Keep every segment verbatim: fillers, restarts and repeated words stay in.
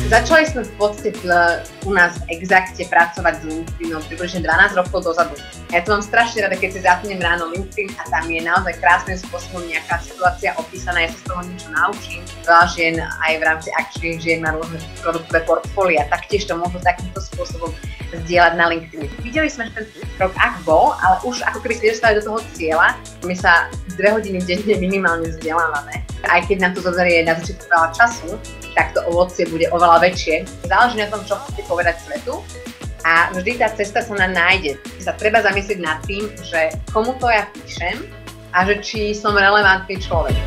Začali sme v podstate u nás v Exacte pracovať s LinkedInom približne dvanásť rokov dozadu. Ja to mám strašne rada, keď si zapnem ráno LinkedIn a tam je naozaj krásnym spôsobom nejaká situácia opísaná, ja sa z toho niečo naučím. Veľa žien aj v rámci akčných žien má rôzne produktové portfólia, taktiež to môžu takýmto spôsobom zdieľať na LinkedIn. Videli sme, že ten rok ak bol, ale už ako keby ste dostali do toho cieľa, my sa dve hodiny denne minimálne vzdelávame. Aj keď nám to zoberie na začiatku veľa času, tak to ovocie bude oveľa väčšie. Záleží na tom, čo chcete povedať svetu a vždy tá cesta sa nám nájde. Sa treba zamyslieť nad tým, že komu to ja píšem a že či som relevantný človek.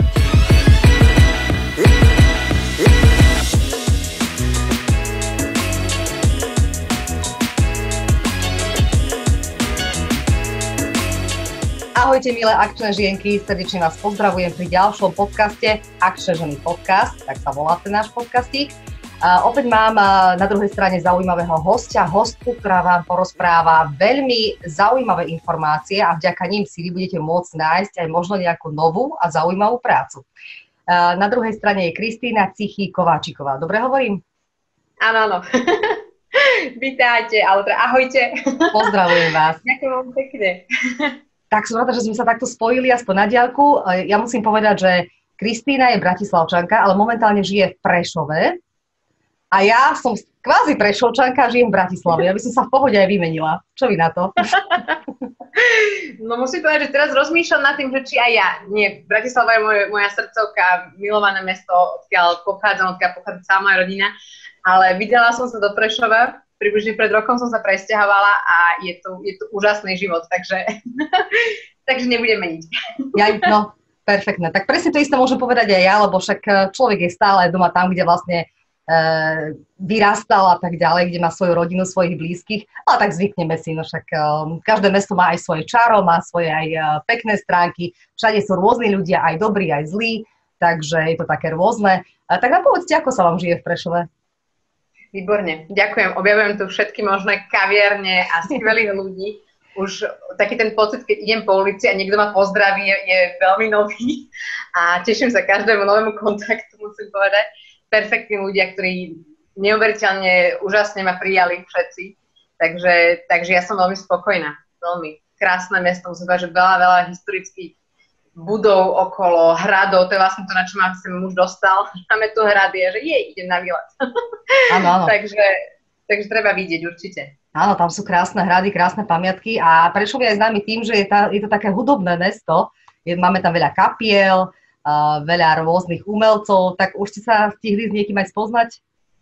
Ahojte, milé akčné žienky, srdečne vás pozdravujem pri ďalšom podcaste Akčné ženy podcast, tak sa volá ten náš podcastík. Uh, opäť mám uh, na druhej strane zaujímavého hostia, hostku, ktorá vám porozpráva veľmi zaujímavé informácie a vďaka ním si vy budete môcť nájsť aj možno nejakú novú a zaujímavú prácu. Uh, na druhej strane je Kristýna Cichy-Kováčiková. Dobre hovorím? Áno, áno. Vítajte, ale teda ahojte. Pozdravujem vás. Ďakujem vám pekne. Tak som rada, že sme sa takto spojili aspoň na diaľku. Ja musím povedať, že Kristýna je bratislavčanka, ale momentálne žije v Prešove. A ja som kvázi Prešovčanka a žijem v Bratislave. Ja by som sa v pohode aj vymenila. Čo vy na to? No musím povedať, že teraz rozmýšľam nad tým, že či aj ja. Nie, Bratislava je moje, moja srdcovka, milované mesto, odkiaľ pochádzam, odkiaľ pochádza celá moja rodina. Ale vydala som sa do Prešova. Približne pred rokom som sa presťahovala a je to, je to úžasný život, takže, takže nebudem meniť. Ja, no, perfektné. Tak presne to isté môžem povedať aj ja, lebo však človek je stále doma tam, kde vlastne e, vyrastal a tak ďalej, kde má svoju rodinu, svojich blízkych, ale tak zvykneme si, no však e, každé mesto má aj svoje čaro, má svoje aj e, pekné stránky, všade sú rôzni ľudia, aj dobrí, aj zlí, takže je to také rôzne. A tak nám povedzte, ako sa vám žije v Prešove? Výborne, ďakujem. Objavujem tu všetky možné kaviarne a skvelých ľudí. Už taký ten pocit, keď idem po ulici a niekto ma pozdraví, je, je veľmi nový a teším sa každému novému kontaktu, musím povedať. Perfektní ľudia, ktorí neuveriteľne úžasne ma prijali všetci. Takže, takže ja som veľmi spokojná. Veľmi krásne mesto, musím povedať, že veľa, veľa historických budov okolo, hradov, to je vlastne to, na čo ma sem muž dostal. Máme tu hrady a že jej, idem na výlet. Áno, áno. takže, takže treba vidieť určite. Áno, tam sú krásne hrady, krásne pamiatky a Prešov je aj známy tým, že je, tá, je to také hudobné mesto. Je, máme tam veľa kapiel, uh, veľa rôznych umelcov, tak už ste sa stihli s niekým aj spoznať?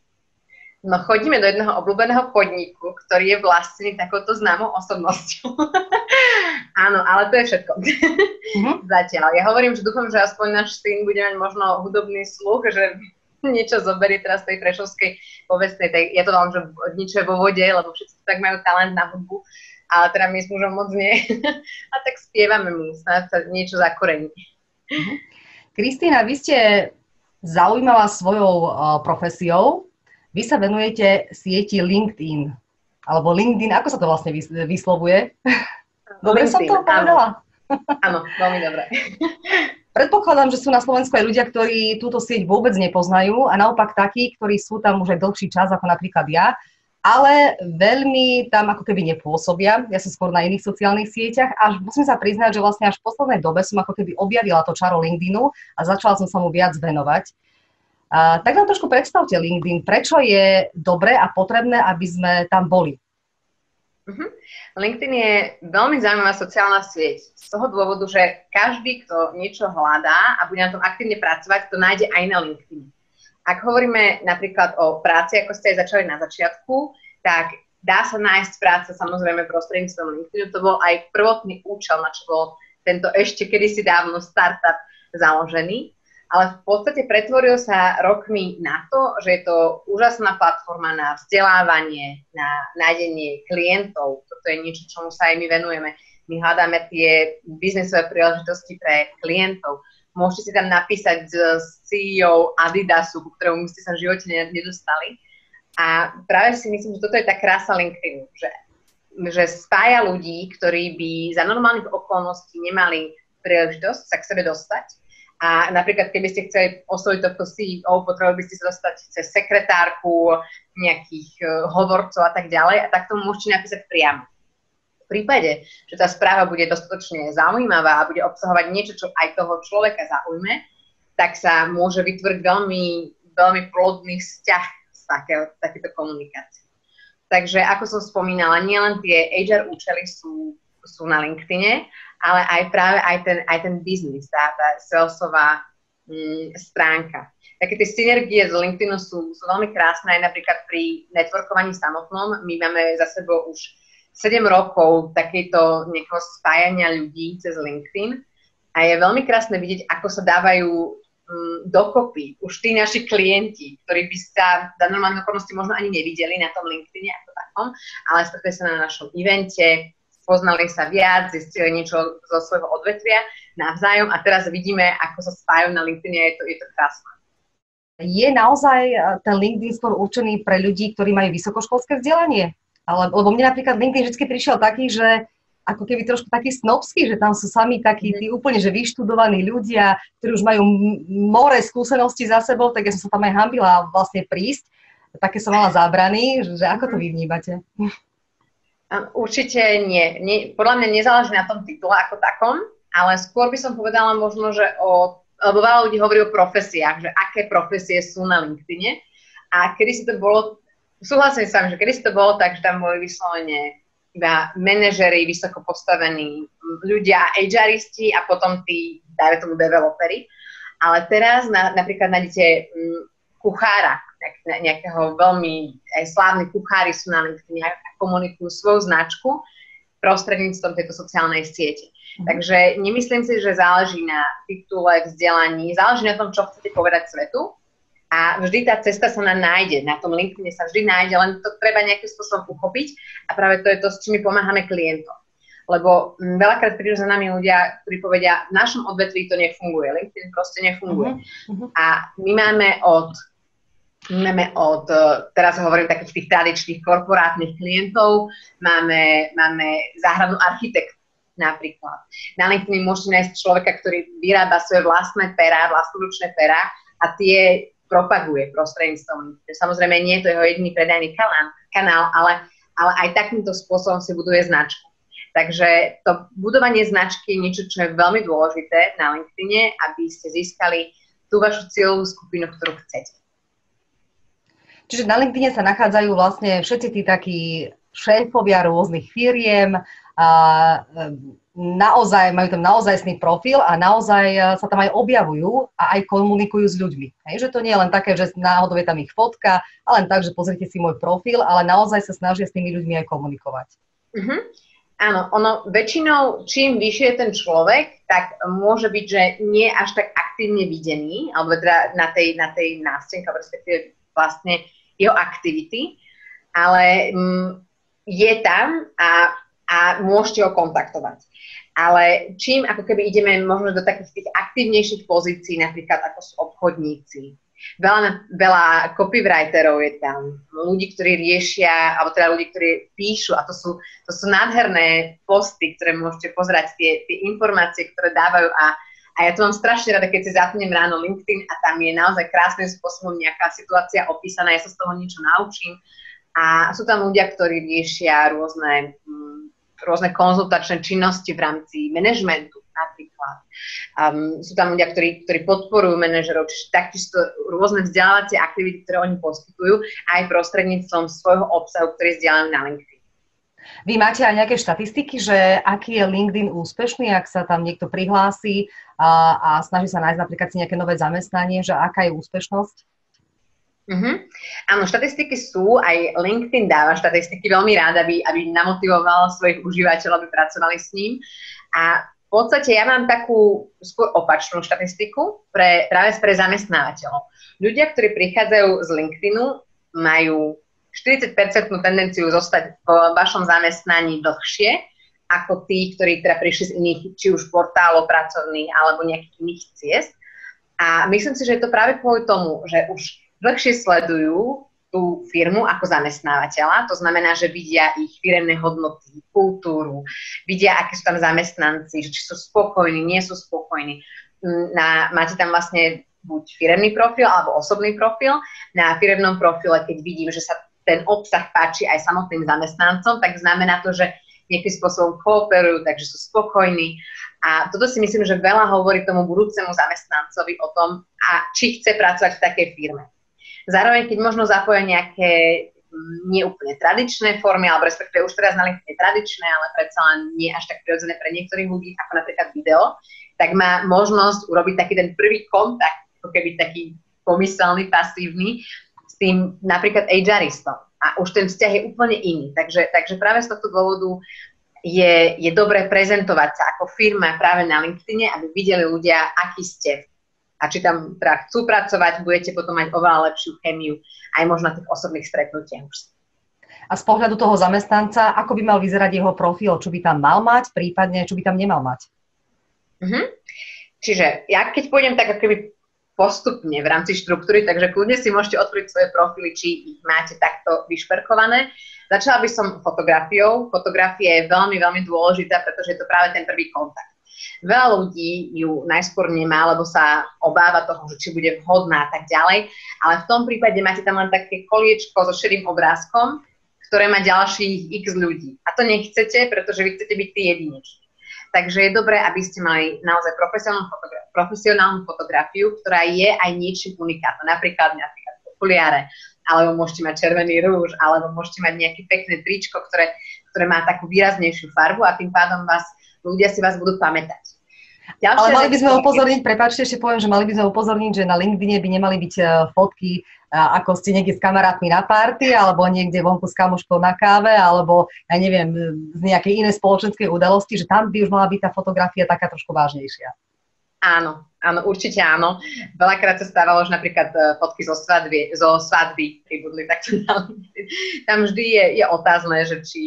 No chodíme do jedného obľúbeného podniku, ktorý je vlastnený takouto známou osobnosťou. Áno, ale to je všetko. Mm-hmm. Zatiaľ. Ja hovorím, že dúfam, že aspoň náš syn bude mať možno hudobný sluch, že niečo zoberie teraz tej prešovskej povestnej. Tak ja to dám, že niečo je vo vode, lebo všetci tak majú talent na hudbu, ale teda my s mužom moc nie. A tak spievame mu, snáď sa niečo zakorení. Mm-hmm. Kristýna, vy ste zaujímavá svojou uh, profesiou. Vy sa venujete sieti LinkedIn, alebo LinkedIn, ako sa to vlastne vyslovuje? Dobre som to povedala? Áno, veľmi dobre. Predpokladám, že sú na Slovensku aj ľudia, ktorí túto sieť vôbec nepoznajú a naopak takí, ktorí sú tam už aj dlhší čas, ako napríklad ja, ale veľmi tam ako keby nepôsobia. Ja som skôr na iných sociálnych sieťach a musím sa priznať, že vlastne až v poslednej dobe som ako keby objavila to čaro LinkedInu a začala som sa mu viac venovať. Uh, tak nám trošku predstavte LinkedIn. Prečo je dobré a potrebné, aby sme tam boli? Uh-huh. LinkedIn je veľmi zaujímavá sociálna sieť. Z toho dôvodu, že každý, kto niečo hľadá a bude na tom aktívne pracovať, to nájde aj na LinkedIn. Ak hovoríme napríklad o práci, ako ste aj začali na začiatku, tak dá sa nájsť práca samozrejme prostredníctvom LinkedInu. To bol aj prvotný účel, na čo bol tento ešte kedysi dávno startup založený. Ale v podstate pretvoril sa rokmi na to, že je to úžasná platforma na vzdelávanie, na nájdenie klientov. Toto je niečo, čomu sa aj my venujeme. My hľadáme tie biznesové príležitosti pre klientov. Môžete si tam napísať s C E O Adidasu, ku ktorému ste sa v živote nedostali. A práve si myslím, že toto je tá krása LinkedInu, že, že spája ľudí, ktorí by za normálnych okolností nemali príležitosť sa k sebe dostať. A napríklad, keby ste chceli osloviť tohto C E O, potrebovali by ste sa dostať cez sekretárku, nejakých uh, hovorcov a tak ďalej a tak tomu môžete napísať priamo. V prípade, že tá správa bude dostatočne zaujímavá a bude obsahovať niečo, čo aj toho človeka zaujme, tak sa môže vytvoriť veľmi, veľmi plodný vzťah z takéto komunikácie. Takže ako som spomínala, nielen tie há er účely sú, sú na LinkedIne, ale aj práve aj ten, aj ten biznis, tá, tá salesová mm, stránka. Také tie synergie z LinkedInu sú, sú veľmi krásne, aj napríklad pri networkovaní samotnom. My máme za sebou už sedem rokov takéto nejakého spájania ľudí cez LinkedIn a je veľmi krásne vidieť, ako sa dávajú mm, dokopy už tí naši klienti, ktorí by sa za normálne okolnosti možno ani nevideli na tom LinkedIne ako takom, ale stretli sa na našom evente, poznali sa viac, zistili niečo zo svojho odvetvia navzájom a teraz vidíme, ako sa spájajú na LinkedIne, je to, je to krásne. Je naozaj ten LinkedIn skôr určený pre ľudí, ktorí majú vysokoškolské vzdelanie? Ale, lebo mne napríklad LinkedIn vždy prišiel taký, že ako keby trošku taký snobský, že tam sú sami takí tí úplne že vyštudovaní ľudia, ktorí už majú more skúseností za sebou, tak ja som sa tam aj hanbila vlastne prísť. Také som mala zábrany, že ako to vy vnímate? Určite nie. nie. Podľa mňa nezáleží na tom titule ako takom, ale skôr by som povedala možno, že o, lebo veľa ľudí hovorí o profesiách, že aké profesie sú na LinkedIne a kedy si to bolo, súhlasím s vami, že kedy si to bolo tak, že tam boli vyslovene iba manažeri, vysoko postavení ľudia, haristi a potom tí, dajme tomu, developeri. Ale teraz na, napríklad nájdete m, kuchára, nejakého veľmi aj slávni kuchári sú na LinkedIn a komunikujú svoju značku prostredníctvom tejto sociálnej siete. Mm. Takže nemyslím si, že záleží na titule, vzdelaní, záleží na tom, čo chcete povedať svetu a vždy tá cesta sa nám nájde. Na tom LinkedIne sa vždy nájde, len to treba nejakým spôsobom uchopiť a práve to je to, s čím my pomáhame klientom. Lebo veľakrát prídu za nami ľudia, ktorí povedia, v našom odvetví to nefunguje, LinkedIn proste nefunguje. Mm-hmm. A my máme od Máme od, teraz hovorím, takých tých tradičných korporátnych klientov, máme, máme záhradnú architekt napríklad. Na LinkedIn môžete nájsť človeka, ktorý vyrába svoje vlastné perá, vlastnoručné perá a tie propaguje prostredníctvom. Samozrejme nie je to jeho jediný predajný kanál, kanál ale, ale aj takýmto spôsobom si buduje značku. Takže to budovanie značky je niečo, čo je veľmi dôležité na LinkedIne, aby ste získali tú vašu cieľovú skupinu, ktorú chcete. Čiže na LinkedIne sa nachádzajú vlastne všetci tí takí šéfovia rôznych firiem, a naozaj majú tam naozajstný profil a naozaj sa tam aj objavujú a aj komunikujú s ľuďmi. Hej, že to nie je len také, že náhodou je tam ich fotka, a len tak, že pozrite si môj profil, ale naozaj sa snažia s tými ľuďmi aj komunikovať. Uh-huh. Áno, ono väčšinou, čím vyššie je ten človek, tak môže byť, že nie až tak aktívne videný, alebo teda na tej, na tej nástenke, respektíve vlastne jeho aktivity, ale mm, je tam a, a môžete ho kontaktovať. Ale čím ako keby ideme možno do takých tých aktívnejších pozícií, napríklad ako sú obchodníci, veľa, veľa copywriterov je tam, ľudí, ktorí riešia, alebo teda ľudí, ktorí píšu, a to sú, to sú nádherné posty, ktoré môžete pozerať, tie, tie informácie, ktoré dávajú a A ja to mám strašne rada, keď si zapnem ráno LinkedIn a tam je naozaj krásnym spôsobom nejaká situácia opísaná, ja sa z toho niečo naučím. A sú tam ľudia, ktorí riešia rôzne, m, rôzne konzultačné činnosti v rámci manažmentu napríklad. Um, sú tam ľudia, ktorí, ktorí podporujú manažerov, čiže taktiež to rôzne vzdelávacie aktivity, ktoré oni poskytujú aj prostredníctvom svojho obsahu, ktorý zdieľajú na LinkedIn. Vy máte aj nejaké štatistiky, že aký je LinkedIn úspešný, ak sa tam niekto prihlási a, a snaží sa nájsť napríklad si nejaké nové zamestnanie, že aká je úspešnosť? Uh-huh. Áno, štatistiky sú, aj LinkedIn dáva štatistiky veľmi rád, aby, aby namotivoval svojich užívateľov, aby pracovali s ním. A v podstate ja mám takú skôr opačnú štatistiku pre, práve pre zamestnávateľov. Ľudia, ktorí prichádzajú z LinkedInu, majú štyridsať percent tendenciu zostať v vašom zamestnaní dlhšie, ako tí, ktorí teda prišli z iných, či už portálov pracovných, alebo nejakých iných ciest. A myslím si, že je to práve kvôli tomu, že už dlhšie sledujú tú firmu ako zamestnávateľa, to znamená, že vidia ich firemné hodnoty, kultúru, vidia, aké sú tam zamestnanci, či sú spokojní, nie sú spokojní. na, máte tam vlastne buď firemný profil alebo osobný profil. Na firemnom profile, keď vidím, že sa ten obsah páči aj samotným zamestnancom, tak znamená to, že nejakým spôsobom kooperujú, takže sú spokojní. A toto si myslím, že veľa hovorí tomu budúcemu zamestnancovi o tom, a či chce pracovať v takej firme. Zároveň, keď možno zapoja nejaké neúplne tradičné formy, alebo respektíve už teraz na LinkedIn tradičné, ale predsa len nie až tak prirodzené pre niektorých ľudí, ako napríklad video, tak má možnosť urobiť taký ten prvý kontakt, ako keby taký pomyselný, pasívny, s tým napríklad HRistom. A už ten vzťah je úplne iný. Takže, takže práve z tohto dôvodu je, je dobré prezentovať sa ako firma práve na LinkedIne, aby videli ľudia, akí ste. A či tam teda chcú pracovať, budete potom mať oveľa lepšiu chemiu aj možno na tých osobných stretnutiach. A z pohľadu toho zamestnanca, ako by mal vyzerať jeho profil? Čo by tam mal mať, prípadne čo by tam nemal mať? Mhm. Čiže ja keď pôjdem tak ako keby postupne v rámci štruktúry, takže kľudne si môžete otvoriť svoje profily, či ich máte takto vyšperkované. Začala by som fotografiou. Fotografia je veľmi, veľmi dôležitá, pretože je to práve ten prvý kontakt. Veľa ľudí ju najskôr nemá, lebo sa obáva toho, že či bude vhodná a tak ďalej, ale v tom prípade máte tam len také koliečko so šedým obrázkom, ktoré má ďalších x ľudí. A to nechcete, pretože vy chcete byť tí jedineční. Takže je dobré, aby ste mali naozaj profesionálnu, fotogra- profesionálnu fotografiu, ktorá je aj niečím unikátna. Napríklad, napríklad okuliare, alebo môžete mať červený rúž, alebo môžete mať nejaké pekné tričko, ktoré, ktoré má takú výraznejšiu farbu a tým pádom vás, ľudia si vás budú pamätať. Ďalšia Ale mali by sme upozorniť, prepáčte, ešte poviem, že mali by sme upozorniť, že na LinkedIne by nemali byť fotky, ako ste niekde s kamarátmi na párty, alebo niekde vonku s kamoškou na káve, alebo, ja neviem, z nejakej inej spoločenskej udalosti, že tam by už mala byť tá fotografia taká trošku vážnejšia. Áno, áno, určite áno. Veľakrát sa stávalo, že napríklad fotky zo svadby, zo svadby pribudli takto na LinkedIn. Tam vždy je, je otázne, že či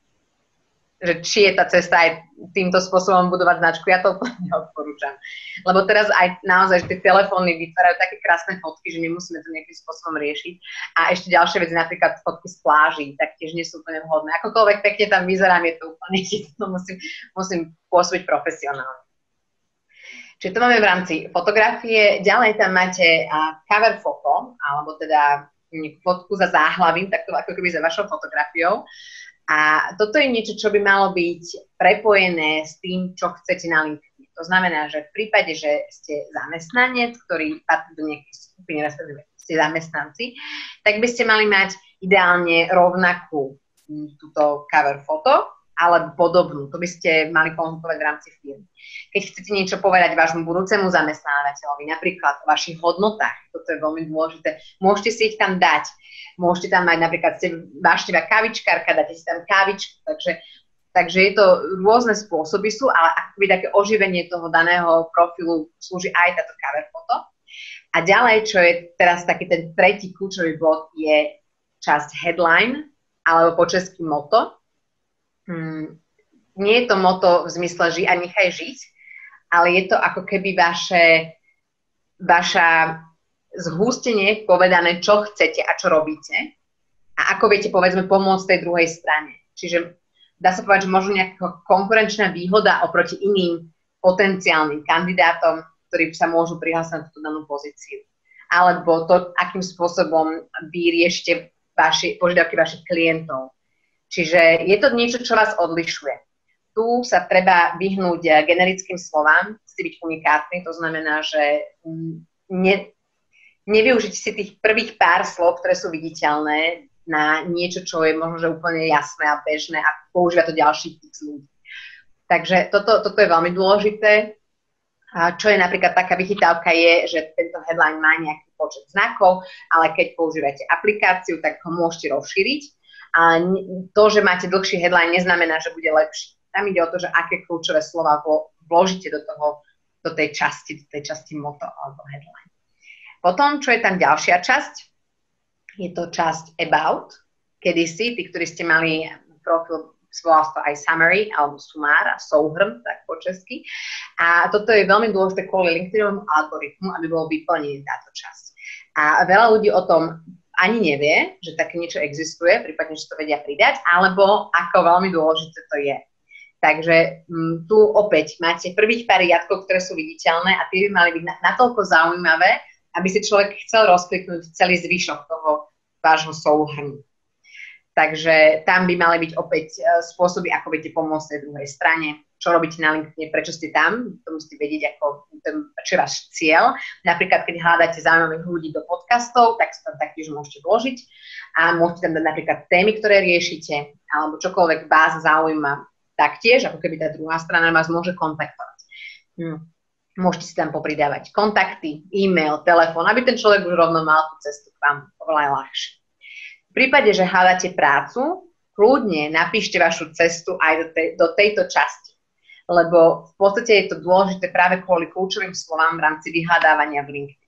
že či je tá cesta aj týmto spôsobom budovať značku, ja to úplne neodporúčam. Lebo teraz aj naozaj, že tie telefóny vytvárajú také krásne fotky, že nemusíme to nejakým spôsobom riešiť. A ešte ďalšie veci, napríklad fotky z pláží, tak tiež nie sú úplne vhodné. Akokoľvek pekne tam vyzerám, je to úplne, to musím, musím pôsobiť profesionálne. Čiže to máme v rámci fotografie. Ďalej tam máte cover foto, alebo teda fotku za záhlavím, takto ako keby za vašou fotografiou. A toto je niečo, čo by malo byť prepojené s tým, čo chcete na LinkedIn. To znamená, že v prípade, že ste zamestnanec, ktorý patrí do nejakej skupiny, respektíve ste zamestnanci, tak by ste mali mať ideálne rovnakú túto cover foto, alebo podobnú. To by ste mali konzultovať v rámci firmy. Keď chcete niečo povedať vášmu budúcemu zamestnávateľovi, napríklad o vašich hodnotách, toto je veľmi dôležité, môžete si ich tam dať. Môžete tam mať napríklad, ste vášnivá kavičkárka, dáte si tam kavičku, takže, takže je to rôzne spôsoby sú, ale akoby také oživenie toho daného profilu slúži aj táto cover foto. A ďalej, čo je teraz taký ten tretí kľúčový bod, je časť headline, alebo po česky moto. Hmm, nie je to moto v zmysle ži a nechaj žiť, ale je to ako keby vaše, vaša zhústenie povedané, čo chcete a čo robíte a ako viete, povedzme, pomôcť tej druhej strane. Čiže dá sa povedať, že možno nejaká konkurenčná výhoda oproti iným potenciálnym kandidátom, ktorí sa môžu prihlásiť na túto danú pozíciu. Alebo to, akým spôsobom vy riešite vaši, požiadavky vašich klientov. Čiže je to niečo, čo vás odlišuje. Tu sa treba vyhnúť generickým slovám, si byť unikátny, to znamená, že ne, nevyužiť si tých prvých pár slov, ktoré sú viditeľné, na niečo, čo je možno že úplne jasné a bežné a používa to ďalších x ľudí. Takže toto, toto je veľmi dôležité. A čo je napríklad taká vychytávka je, že tento headline má nejaký počet znakov, ale keď používate aplikáciu, tak ho môžete rozšíriť. A to, že máte dlhší headline, neznamená, že bude lepší. Tam ide o to, že aké kľúčové slova vložíte do toho, do tej časti, do tej časti moto alebo headline. Potom, čo je tam ďalšia časť, je to časť about. Kedysi, tí, ktorí ste mali profil, volal to aj summary, alebo sumár, a souhrn, tak po česky. A toto je veľmi dôležité kvôli LinkedInovému algoritmu, aby bol vyplnený táto časť. A veľa ľudí o tom ani nevie, že také niečo existuje, prípadne, že to vedia pridať, alebo ako veľmi dôležité to je. Takže m, tu opäť máte prvých pár riadkov, ktoré sú viditeľné a tie by mali byť natoľko zaujímavé, aby si človek chcel rozkliknúť celý zvyšok toho vášho souhrnu. Takže tam by mali byť opäť spôsoby, ako viete pomôcť tej druhej strane, čo robíte na LinkedIne, prečo ste tam, to musíte vedieť, ako ten, čo je váš cieľ. Napríklad, keď hľadáte zaujímavých ľudí do podcastov, tak sa tam taktiež môžete vložiť a môžete tam dať napríklad témy, ktoré riešite, alebo čokoľvek vás zaujíma. Taktiež, ako keby tá druhá strana vás môže kontaktovať. Hm. Môžete si tam popridávať kontakty, e-mail, telefón, aby ten človek už rovno mal tú cestu k vám oveľa ľahšie. V prípade, že hľadáte prácu, kľudne napíšte vašu cestu aj do, tej, do tejto časti, lebo v podstate je to dôležité práve kvôli kľúčovým slovám v rámci vyhľadávania v LinkedIn.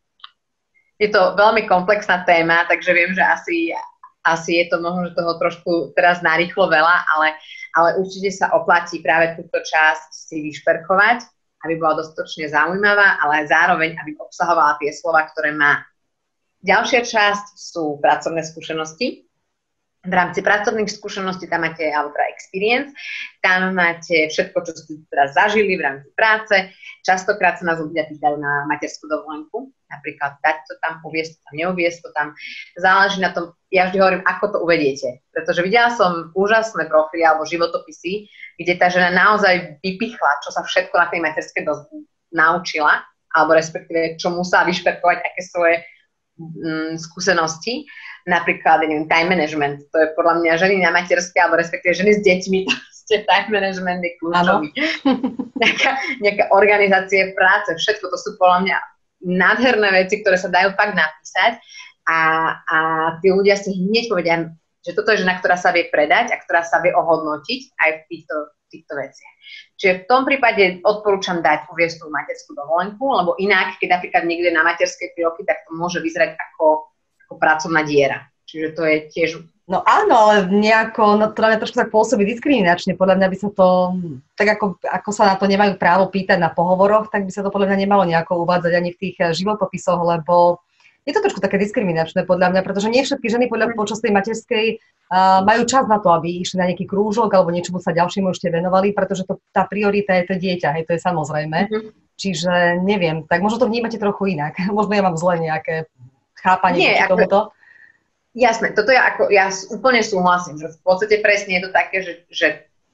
Je to veľmi komplexná téma, takže viem, že asi, asi je to možno, že toho trošku teraz narýchlo veľa, ale ale určite sa oplatí práve túto časť si vyšperkovať, aby bola dostatočne zaujímavá, ale zároveň, aby obsahovala tie slova, ktoré má. Ďalšia časť sú pracovné skúsenosti. V rámci pracovných skúseností tam máte, alebo teda experience, tam máte všetko, čo ste teraz zažili v rámci práce. Častokrát sa nás ľudia pýtajú na materskú dovolenku, napríklad dať to tam, uviesť to tam, neuviesť to tam. Záleží na tom, ja vždy hovorím, ako to uvediete. Pretože videla som úžasné profily alebo životopisy, kde tá žena naozaj vypichla, čo sa všetko na tej materskej do- naučila, alebo respektíve, čo musela vyšperkovať, aké svoje mm, skúsenosti. Napríklad, neviem, time management, to je podľa mňa ženy na materskej, alebo respektíve ženy s deťmi, to ste time management je kľúčový. nejaká, nejaká organizácie práce, všetko to sú podľa mňa nádherné veci, ktoré sa dajú fakt napísať a, a tí ľudia si hneď povedia, že toto je žena, ktorá sa vie predať a ktorá sa vie ohodnotiť aj v týchto, týchto veciach. Čiže v tom prípade odporúčam dať uviesť tú materskú dovolenku, lebo inak, keď napríklad niekde na materskej tri roky, tak to môže vyzerať ako pracovná diera. Čiže to je tiež... No áno, ale nejako, no to na mňa trošku tak pôsobí diskriminačne. Podľa mňa by sa to, tak ako, ako sa na to nemajú právo pýtať na pohovoroch, tak by sa to podľa mňa nemalo nejako uvádzať ani v tých životopisoch, lebo je to trošku také diskriminačné podľa mňa, pretože nie všetky ženy podľa počas tej materskej uh, majú čas na to, aby išli na nejaký krúžok alebo niečomu sa ďalšiemu ešte venovali, pretože to, tá priorita je to dieťa, hej, to je samozrejme. Mm-hmm. Čiže neviem, tak možno to vnímate trochu inak. Možno ja mám zle nejaké chápanie Nie, ako, tomuto? Jasné, toto je ako, ja úplne súhlasím, že v podstate presne je to také, že, že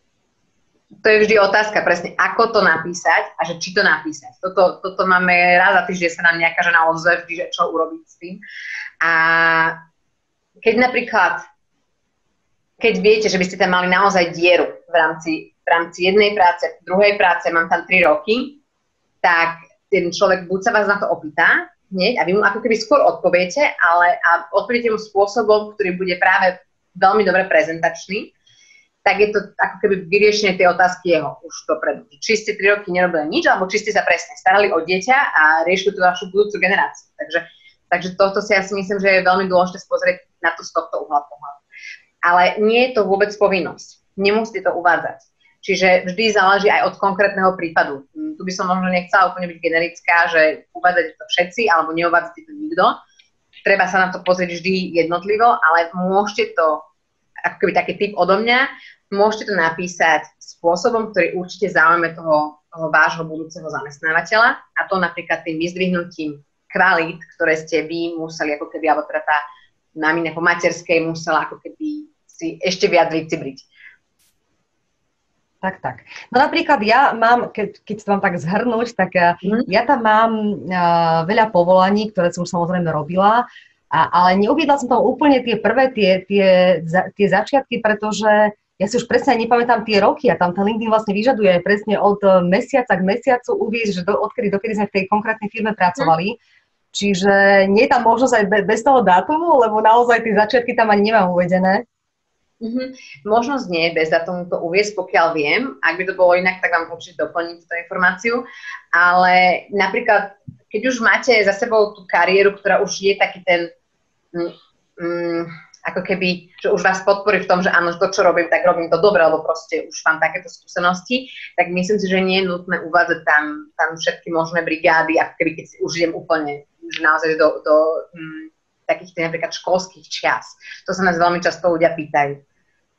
to je vždy otázka presne, ako to napísať a že či to napísať. Toto, toto máme raz za týždeň, sa nám nejaká žena ozve vždy, že čo urobiť s tým. A keď napríklad, keď viete, že by ste tam mali naozaj dieru v rámci, v rámci jednej práce, druhej práce, mám tam tri roky, tak ten človek buď sa vás na to opýta, hneď a vy mu ako keby skôr odpoviete, ale a odpoviete mu spôsobom, ktorý bude práve veľmi dobre prezentačný, tak je to ako keby vyriešenie tej otázky jeho už dopredu. Či ste tri roky nerobili nič, alebo či ste sa presne starali o dieťa a riešili tú vašu budúcu generáciu. Takže, takže toto si ja si myslím, že je veľmi dôležité spozrieť na to z tohto uhla pohľadu. Ale nie je to vôbec povinnosť. Nemusíte to uvádzať. Čiže vždy záleží aj od konkrétneho prípadu. Tu by som možno nechcela úplne byť generická, že uvádzate to všetci, alebo neuvádzate to nikto. Treba sa na to pozrieť vždy jednotlivo, ale môžete to, ako keby taký tip odo mňa, môžete to napísať spôsobom, ktorý určite zaujme toho, toho vášho budúceho zamestnávateľa, a to napríklad tým vyzdvihnutím kvalít, ktoré ste vy museli, ako keby, alebo teda tá mamina po materskej musela ako keby si ešte viac vycibriť. Tak, tak. No napríklad ja mám, keď, keď to mám tak zhrnúť, tak mm. ja tam mám uh, veľa povolaní, ktoré som už samozrejme robila, a, ale neuviedla som tam úplne tie prvé, tie, tie, za, tie začiatky, pretože ja si už presne nepamätám tie roky a tam ten LinkedIn vlastne vyžaduje presne od mesiaca k mesiacu uviesť, že do, odkedy, dokedy sme v tej konkrétnej firme pracovali. Mm. Čiže nie je tam možnosť aj be, bez toho dátumu, lebo naozaj tie začiatky tam ani nemám uvedené. Mm-hmm. Možnosť nie, bez dátumu to uviesť, pokiaľ viem. Ak by to bolo inak, tak vám určite doplniť tú informáciu. Ale napríklad, keď už máte za sebou tú kariéru, ktorá už je taký ten, mm, mm, ako keby, že už vás podporí v tom, že áno, to, čo robím, tak robím to dobre, lebo proste už mám takéto skúsenosti, tak myslím si, že nie je nutné uvádzať tam, tam všetky možné brigády, ako keby, keď si už idem úplne, že naozaj do, do mm, takých tých napríklad školských čias. To sa nás veľmi často ľudia pýtajú.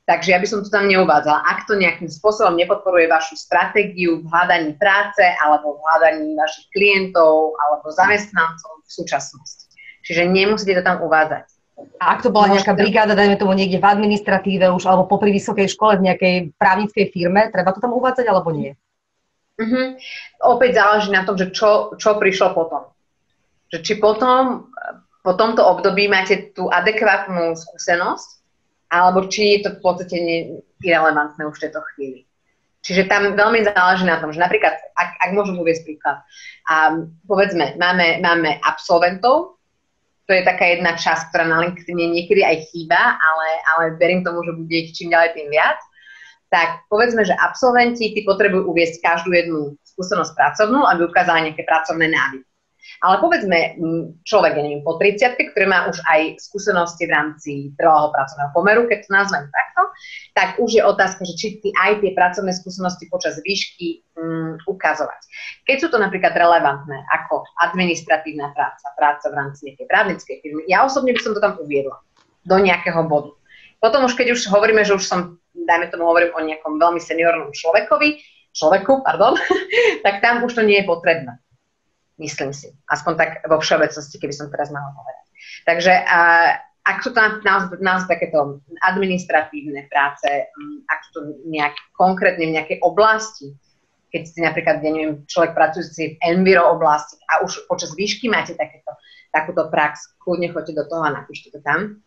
Takže ja by som to tam neuvádzala. Ak to nejakým spôsobom nepodporuje vašu stratégiu v hľadaní práce alebo v hľadaní vašich klientov alebo zamestnancov v súčasnosti. Čiže nemusíte to tam uvádzať. A ak to bola nejaká brigáda, dajme tomu niekde v administratíve už alebo popri vysokej škole v nejakej právnickej firme, treba to tam uvádzať alebo nie? Uh-huh. Opäť záleží na tom, že čo, čo prišlo potom. Že či potom, po tomto období máte tú adekvátnu skúsenosť, alebo či je to v podstate irelevantné už v tejto chvíli. Čiže tam veľmi záleží na tom, že napríklad, ak, ak môžem uvieť príklad, a povedzme, máme, máme absolventov, to je taká jedna časť, ktorá na LinkedIne niekedy aj chýba, ale, ale verím tomu, že bude ich čím ďalej tým viac, tak povedzme, že absolventi tí potrebujú uviesť každú jednu skúsenosť pracovnú, aby ukázali nejaké pracovné návyky. Ale povedzme, človek, ja neviem, po tridsiatke, ktorý má už aj skúsenosti v rámci trvalého pracovného pomeru, keď to nazvem takto, tak už je otázka, že či ty aj tie pracovné skúsenosti počas výšky um, ukazovať. Keď sú to napríklad relevantné, ako administratívna práca, práca v rámci nejakej právnickej firmy, ja osobne by som to tam uviedla do nejakého bodu. Potom už, keď už hovoríme, že už som, dajme tomu, hovorím o nejakom veľmi seniornom človekovi, človeku, pardon, tak tam už to nie je potrebné. Myslím si. Aspoň tak vo všeobecnosti, keby som teraz mala povedať. Takže uh, ak sú to naozaj, naozaj takéto administratívne práce, um, ak sú to nejak konkrétne v nejakej oblasti, keď ste napríklad, ja neviem, človek pracujúci v enviro oblasti a už počas výšky máte takéto, takúto prax, kľudne choďte do toho a napíšte to tam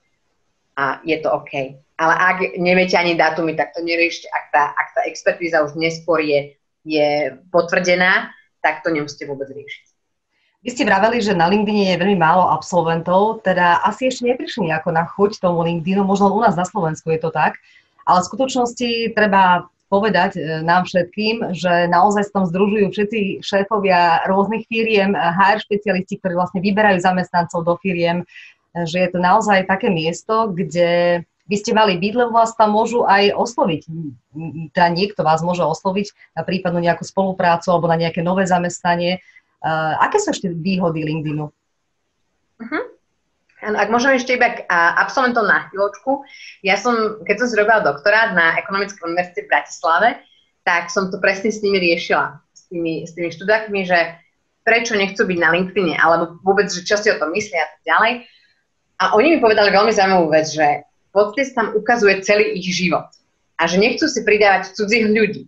a je to OK. Ale ak neviete ani dátumy, tak to neriešte. Ak tá, ak tá expertíza už neskôr je, je potvrdená, tak to nemusíte vôbec riešiť. Vy ste vraveli, že na LinkedIne je veľmi málo absolventov, teda asi ešte neprišli nejako na chuť tomu LinkedInu, možno u nás na Slovensku je to tak, ale v skutočnosti treba povedať nám všetkým, že naozaj sa tam združujú všetci šéfovia rôznych firiem, há er špecialisti, ktorí vlastne vyberajú zamestnancov do firiem, že je to naozaj také miesto, kde by ste mali byť, lebo vás tam môžu aj osloviť. Teda niekto vás môže osloviť na prípadnú nejakú spoluprácu alebo na nejaké nové zamestnanie. Uh, aké sú ešte výhody LinkedInu? Uh-huh. Ak môžem ešte iba k absolventom na chvíľočku, ja som, keď som zrobila doktorát na Ekonomickej univerzite v Bratislave, tak som to presne s nimi riešila, s tými, s tými študákmi, že prečo nechcú byť na LinkedIne, alebo vôbec, že čo si o tom myslia a tak ďalej. A oni mi povedali veľmi zaujímavú vec, že v podstate tam ukazuje celý ich život a že nechcú si pridávať cudzích ľudí.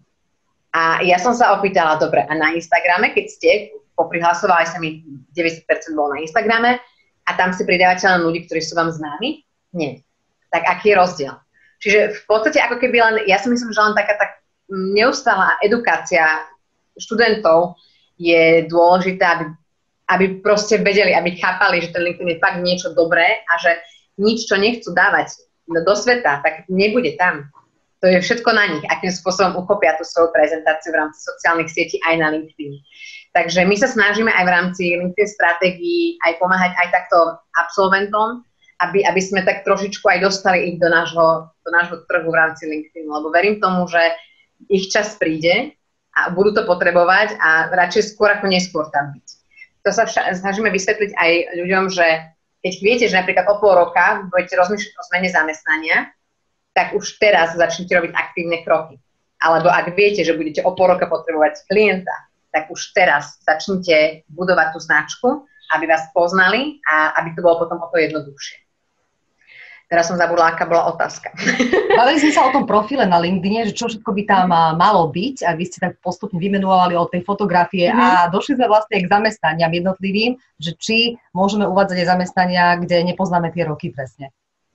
A ja som sa opýtala, dobre, a na Instagrame, keď ste poprihlasovali sa mi, deväťdesiat percent bolo na Instagrame a tam si pridávate len ľudí, ktorí sú vám známi? Nie. Tak aký je rozdiel? Čiže v podstate ako keby len, ja si myslím, že len taká tak neustála edukácia študentov je dôležitá, aby, aby proste vedeli, aby chápali, že ten LinkedIn je fakt niečo dobré a že nič, čo nechcú dávať do sveta, tak nebude tam. To je všetko na nich, akým spôsobom uchopia tú svoju prezentáciu v rámci sociálnych sietí aj na LinkedIn. Takže my sa snažíme aj v rámci LinkedIn stratégií aj pomáhať aj takto absolventom, aby, aby sme tak trošičku aj dostali ich do nášho, do nášho trhu v rámci LinkedIn, lebo verím tomu, že ich čas príde a budú to potrebovať a radšej skôr ako neskôr tam byť. To sa vša- snažíme vysvetliť aj ľuďom, že keď viete, že napríklad o pol roka budete rozmýšľať o zmene zamestnania, tak už teraz začnite robiť aktívne kroky. Alebo ak viete, že budete o pol roka potrebovať klienta, tak už teraz začnite budovať tú značku, aby vás poznali a aby to bolo potom o to jednoduchšie. Teraz som zabudla, aká bola otázka. Bavili sme sa o tom profile na LinkedIne, že čo všetko by tam malo byť a vy ste tak postupne vymenovali od tej fotografie mm-hmm. a došli sme vlastne k zamestnaniam jednotlivým, že či môžeme uvádzať aj zamestnania, kde nepoznáme tie roky presne.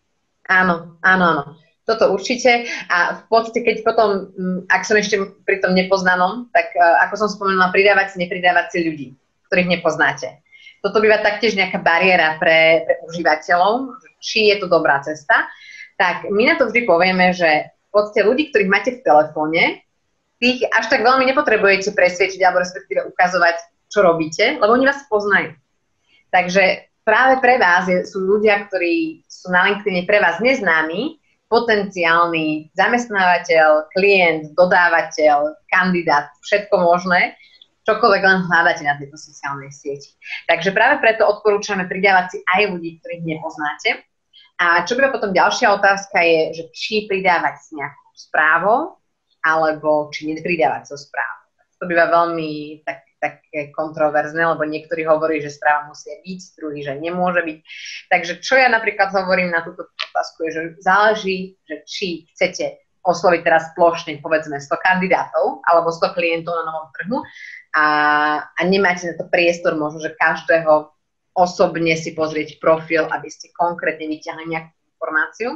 Áno, áno, áno. Toto určite a v podstate, keď potom, ak som ešte pri tom nepoznanom, tak ako som spomenula, pridávať si, nepridávať si ľudí, ktorých nepoznáte. Toto býva taktiež nejaká bariéra pre, pre užívateľov, či je to dobrá cesta. Tak my na to vždy povieme, že v podstate ľudí, ktorých máte v telefóne, tých až tak veľmi nepotrebujete presviedčiť alebo respektíve ukazovať, čo robíte, lebo oni vás poznajú. Takže práve pre vás je, sú ľudia, ktorí sú na LinkedIne pre vás neznámi, potenciálny zamestnávateľ, klient, dodávateľ, kandidát, všetko možné, čokoľvek len hľadáte na tejto sociálnej sieti. Takže práve preto odporúčame pridávať si aj ľudí, ktorých nepoznáte A čo by potom ďalšia otázka je, že či pridávať s nejakou správou, alebo či nepridávať so správou. To býva veľmi tak, také kontroverzné, lebo niektorí hovorí, že správa musí byť, druhý, že nemôže byť. Takže čo ja napríklad hovorím na túto otázku je, že záleží, že či chcete osloviť teraz plošne, povedzme, sto kandidátov alebo sto klientov na novom trhu a, a nemáte na to priestor možno, že každého osobne si pozrieť profil, aby ste konkrétne vyťahli nejakú informáciu.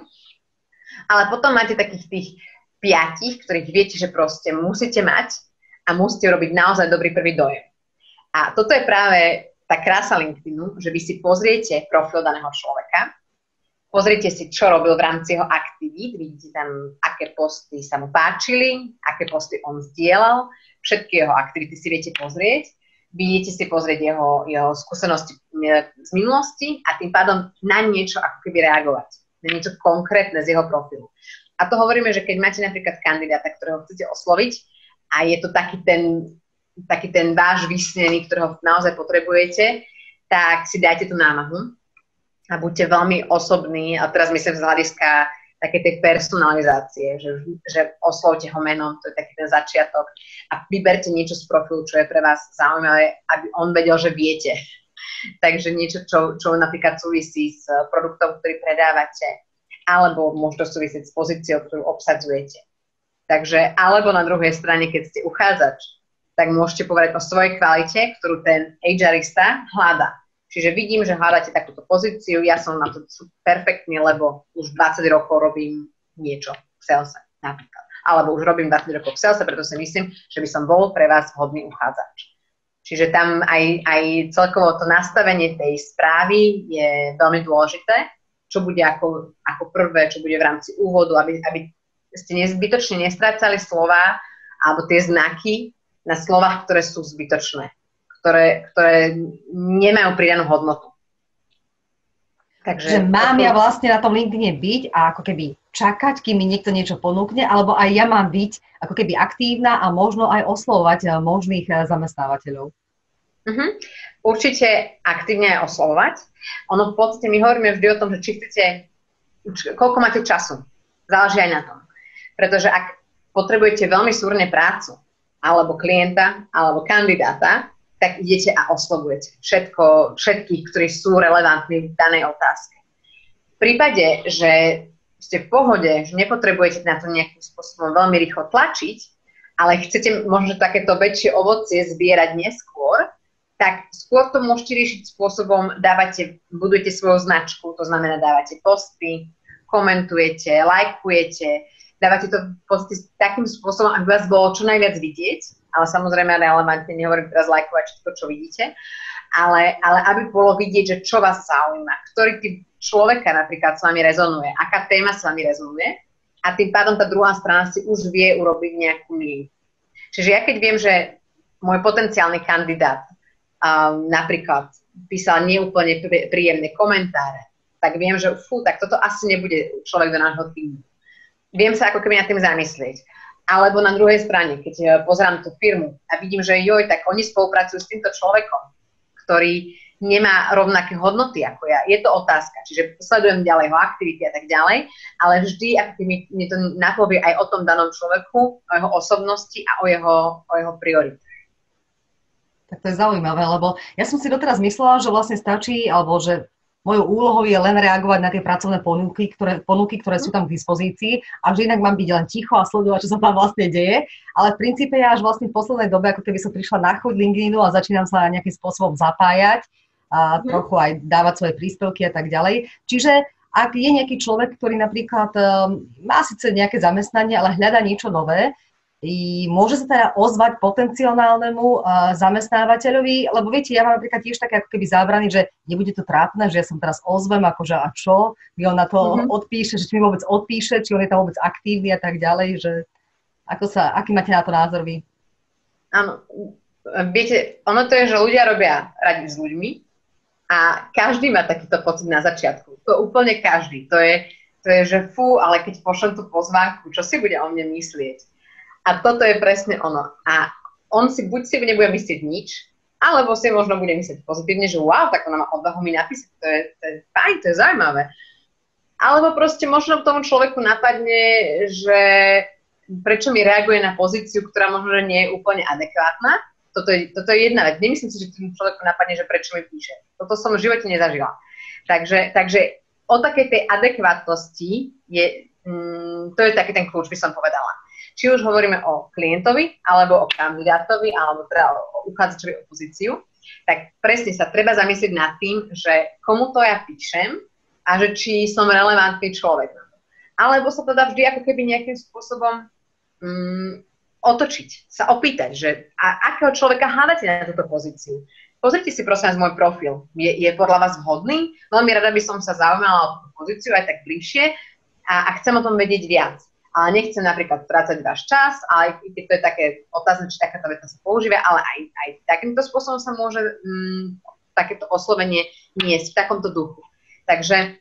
Ale potom máte takých tých piatich, ktorých viete, že proste musíte mať a musíte urobiť naozaj dobrý prvý dojem. A toto je práve tá krása LinkedInu, že vy si pozriete profil daného človeka, pozrite si, čo robil v rámci jeho aktivít, vidíte tam, aké posty sa mu páčili, aké posty on zdieľal, všetky jeho aktivity si viete pozrieť, vidíte si pozrieť jeho, jeho skúsenosti z minulosti a tým pádom na niečo ako keby reagovať, na niečo konkrétne z jeho profilu. A to hovoríme, že keď máte napríklad kandidáta, ktorého chcete osloviť a je to taký ten, taký ten váš vysnený, ktorého naozaj potrebujete, tak si dajte tú námahu a buďte veľmi osobní, a teraz myslím z hľadiska také tej personalizácie, že, že oslovte ho menom, to je taký ten začiatok a vyberte niečo z profilu, čo je pre vás zaujímavé, aby on vedel, že viete. Takže niečo, čo, čo napríklad súvisí s produktom, ktorý predávate, alebo možno súvisieť s pozíciou, ktorú obsadzujete. Takže, alebo na druhej strane, keď ste uchádzač, tak môžete povedať o svojej kvalite, ktorú ten HRista hľadá. Čiže vidím, že hľadáte takúto pozíciu, ja som na to perfektný, lebo už dvadsať rokov robím niečo v salese napríklad. Alebo už robím dvadsať rokov v salese, preto si myslím, že by som bol pre vás vhodný uchádzač. Čiže tam aj, aj celkovo to nastavenie tej správy je veľmi dôležité, čo bude ako, ako prvé, čo bude v rámci úvodu, aby, aby ste nezbytočne nestrácali slova alebo tie znaky na slovách, ktoré sú zbytočné, ktoré, ktoré nemajú pridanú hodnotu. Takže že mám to... ja vlastne na tom LinkedIne byť a ako keby čakať, kým mi niekto niečo ponúkne, alebo aj ja mám byť ako keby aktívna a možno aj oslovovať možných zamestnávateľov. Uh-huh. Určite aktívne aj oslovovať. Ono v podstate my hovoríme vždy o tom, že či chcete, koľko máte času. Záleží aj na tom. Pretože ak potrebujete veľmi súrne prácu, alebo klienta, alebo kandidáta, tak idete a oslovujete všetko, všetkých, ktorí sú relevantní v danej otázke. V prípade, že ste v pohode, že nepotrebujete na to nejakým spôsobom veľmi rýchlo tlačiť, ale chcete možno takéto väčšie ovocie zbierať neskôr, tak skôr to môžete riešiť spôsobom, dávate, budujete svoju značku, to znamená dávate posty, komentujete, lajkujete, dávate to posty takým spôsobom, aby vás bolo čo najviac vidieť, ale samozrejme relevantne nehovorím teraz lajkovať všetko, čo vidíte, ale, ale aby bolo vidieť, že čo vás zaujíma, ktorý typ človeka napríklad s vami rezonuje, aká téma s vami rezonuje a tým pádom tá druhá strana si už vie urobiť nejakú linku. Čiže ja keď viem, že môj potenciálny kandidát um, napríklad písal neúplne príjemné komentáre, tak viem, že fú, tak toto asi nebude človek do nášho týmu. Viem sa ako keby nad tým zamyslieť. Alebo na druhej strane, keď pozerám tú firmu a vidím, že joj, tak oni spolupracujú s týmto človekom, ktorý nemá rovnaké hodnoty ako ja. Je to otázka, čiže sledujem ďalej jeho aktivity a tak ďalej, ale vždy, ako mi, mi to napovie aj o tom danom človeku, o jeho osobnosti a o jeho, o jeho prioritách. Tak to je zaujímavé, lebo ja som si doteraz myslela, že vlastne stačí, alebo že mojou úlohou je len reagovať na tie pracovné ponuky, ktoré, ponuky, ktoré sú tam k dispozícii a že inak mám byť len ticho a sledovať, čo sa tam vlastne deje. Ale v princípe ja až vlastne v poslednej dobe, ako keby som prišla na chuť LinkedInu a začínam sa nejakým spôsobom zapájať a mm. trochu aj dávať svoje príspevky a tak ďalej. Čiže ak je nejaký človek, ktorý napríklad um, má síce nejaké zamestnanie, ale hľadá niečo nové, I môže sa teda ozvať potenciálnemu uh, zamestnávateľovi, lebo viete, ja mám napríklad tiež také ako keby zábrany, že nebude to trápne, že ja som teraz ozvem, akože a čo, mi on na to mm-hmm. odpíše, že či mi vôbec odpíše, či on je tam vôbec aktívny a tak ďalej, že ako sa, aký máte na to názor vy? Áno, viete, ono to je, že ľudia robia radi s ľuďmi a každý má takýto pocit na začiatku, to úplne každý, to je, to je, že fú, ale keď pošlem tú pozvánku, čo si bude o mne myslieť? A toto je presne ono. A on si buď si nebude myslieť nič, alebo si možno bude myslieť pozitívne, že wow, tak ona má odvahu mi napísať, to je, to je fajn, to je zaujímavé. alebo proste možno tomu človeku napadne, že prečo mi reaguje na pozíciu, ktorá možno že nie je úplne adekvátna. Toto je, toto je jedna vec. Nemyslím si, že tomu človeku napadne, že prečo mi píše. Toto som v živote nezažila. Takže, takže o takej tej adekvátnosti je, mm, to je taký ten kľúč, by som povedala. Či už hovoríme o klientovi, alebo o kandidátovi, alebo teda o uchádzačovi o pozíciu, tak presne sa treba zamyslieť nad tým, že komu to ja píšem a že či som relevantný človek. Alebo sa to dá vždy ako keby nejakým spôsobom mm, otočiť, sa opýtať, že a akého človeka hľadáte na túto pozíciu. Pozrite si prosím vás môj profil. Je, je podľa vás vhodný? Veľmi rada by som sa zaujímala o túto pozíciu aj tak bližšie a, a chcem o tom vedieť viac. Ale nechcem napríklad strácať váš čas, ale keď to je také otázne, či takáto veta sa používa, ale aj, aj takýmto spôsobom sa môže mm, takéto oslovenie niesť v takomto duchu. Takže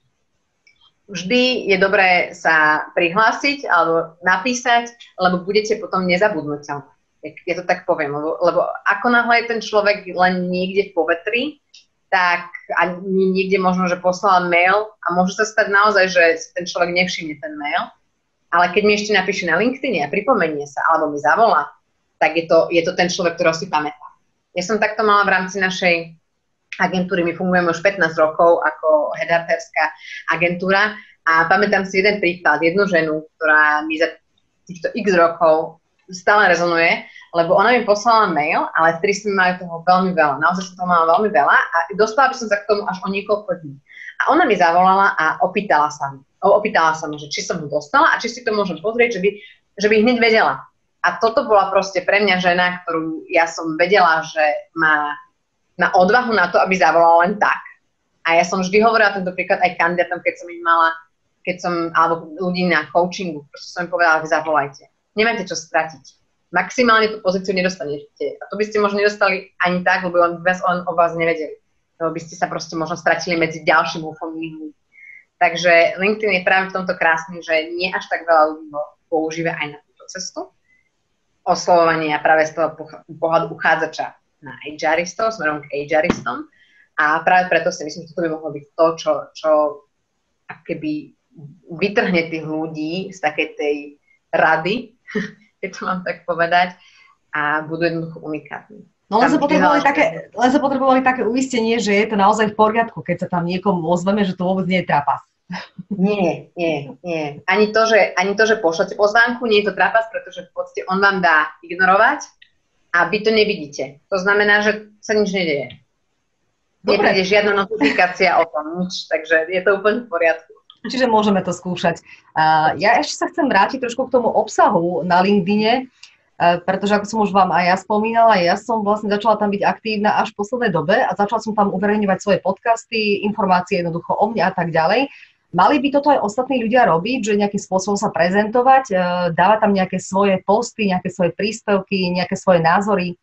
vždy je dobré sa prihlásiť alebo napísať, lebo budete potom nezabudnuteľní. Ja to tak poviem, lebo, lebo ako náhle je ten človek len niekde v povetri, tak a niekde možno, že poslal mail a môže sa stať naozaj, že si ten človek nevšimne ten mail, ale keď mi ešte napíše na LinkedIn a pripomenie sa, alebo mi zavolá, tak je to, je to ten človek, ktorého si pamätá. Ja som takto mala v rámci našej agentúry, my fungujeme už pätnásť rokov ako headhunterská agentúra a pamätám si jeden príklad, jednu ženu, ktorá mi za týchto x rokov stále rezonuje, lebo ona mi poslala mail, ale vtedy sme mali toho veľmi veľa, naozaj som toho mala veľmi veľa a dostala by som sa k tomu až o niekoľko dní. A ona mi zavolala a opýtala sa mi, opýtala sa ma, že či som ho dostala a či si to môžem pozrieť, že by, že by hneď vedela. A toto bola proste pre mňa žena, ktorú ja som vedela, že má, má odvahu na to, aby zavolala len tak. A ja som vždy hovorila tento príklad aj kandidátom, keď som ich mala, keď som, alebo ľudí na coachingu, proste som im povedala, že zavolajte. Nemáte čo stratiť. Maximálne tú pozíciu nedostanete. A to by ste možno nedostali ani tak, lebo on vás on o vás nevedeli. Lebo by ste sa proste možno stratili medzi ďalším úfom ľudí. Takže LinkedIn je práve v tomto krásny, že nie až tak veľa ľudí ho používa aj na túto cestu. Oslovovanie práve z toho pohľadu uchádzača na há eristov, smerom k há eristom. A práve preto si myslím, že toto by mohlo byť to, čo, čo akoby vytrhne tých ľudí z takej tej rady, keď to mám tak povedať, a budú jednoducho unikátni. No len sa, potrebovali také, len sa potrebovali také uistenie, že je to naozaj v poriadku, keď sa tam niekomu ozveme, že to vôbec nie je trapas. Nie, nie, nie. Ani to, že, ani to, že pošlete pozvánku, nie je to trapas, pretože v podstate on vám dá ignorovať a vy to nevidíte. To znamená, že sa nič nedeje. Nepríde žiadna notifikácia o tom, nič, takže je to úplne v poriadku. Čiže môžeme to skúšať. Uh, ja ešte sa chcem vrátiť trošku k tomu obsahu na LinkedIne, uh, pretože ako som už vám aj ja spomínala, ja som vlastne začala tam byť aktívna až v poslednej dobe a začala som tam uverejňovať svoje podcasty, informácie jednoducho o mne a tak ďalej. Mali by toto aj ostatní ľudia robiť, že nejakým spôsobom sa prezentovať, uh, dávať tam nejaké svoje posty, nejaké svoje príspevky, nejaké svoje názory?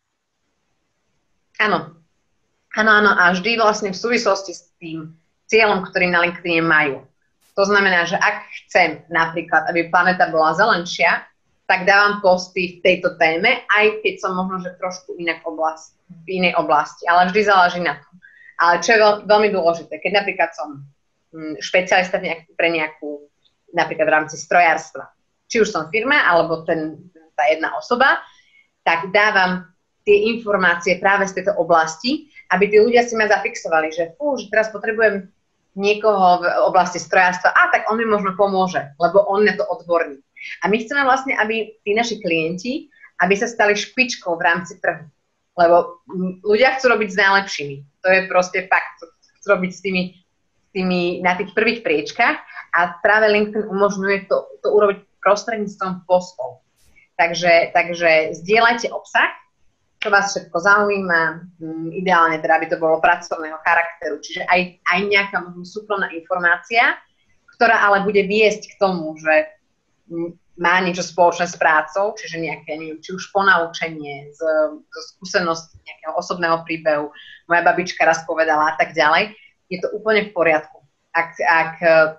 Áno. Áno, áno. A vždy vlastne v súvislosti s tým cieľom, ktorý na LinkedIn majú. To znamená, že ak chcem napríklad, aby planéta bola zelenšia, tak dávam posty v tejto téme, aj keď som možno, že trošku inak oblast, v inej oblasti, ale vždy záleží na tom. Ale čo je veľ, veľmi dôležité, keď napríklad som hm, špecialista nejak, pre nejakú, napríklad v rámci strojárstva, či už som firma, alebo ten, tá jedna osoba, tak dávam tie informácie práve z tejto oblasti, aby tí ľudia si ma zafixovali, že fú, že teraz potrebujem niekoho v oblasti strojárstva, a tak on mi možno pomôže, lebo on je to odborný. A my chceme vlastne, aby tí naši klienti, aby sa stali špičkou v rámci trhu. Lebo ľudia chcú robiť s najlepšími. To je proste fakt. Chcú robiť s tými, s tými na tých prvých priečkách a práve LinkedIn umožňuje to, to urobiť prostredníctvom postov. Takže, takže zdieľajte obsah, čo vás všetko zaujíma, ideálne teda, aby to bolo pracovného charakteru, čiže aj, aj nejaká možno súkromná informácia, ktorá ale bude viesť k tomu, že má niečo spoločné s prácou, čiže nejaké, neviem, či už ponaučenie, z, z skúsenosti nejakého osobného príbehu, moja babička raz povedala a tak ďalej, je to úplne v poriadku. Ak, ak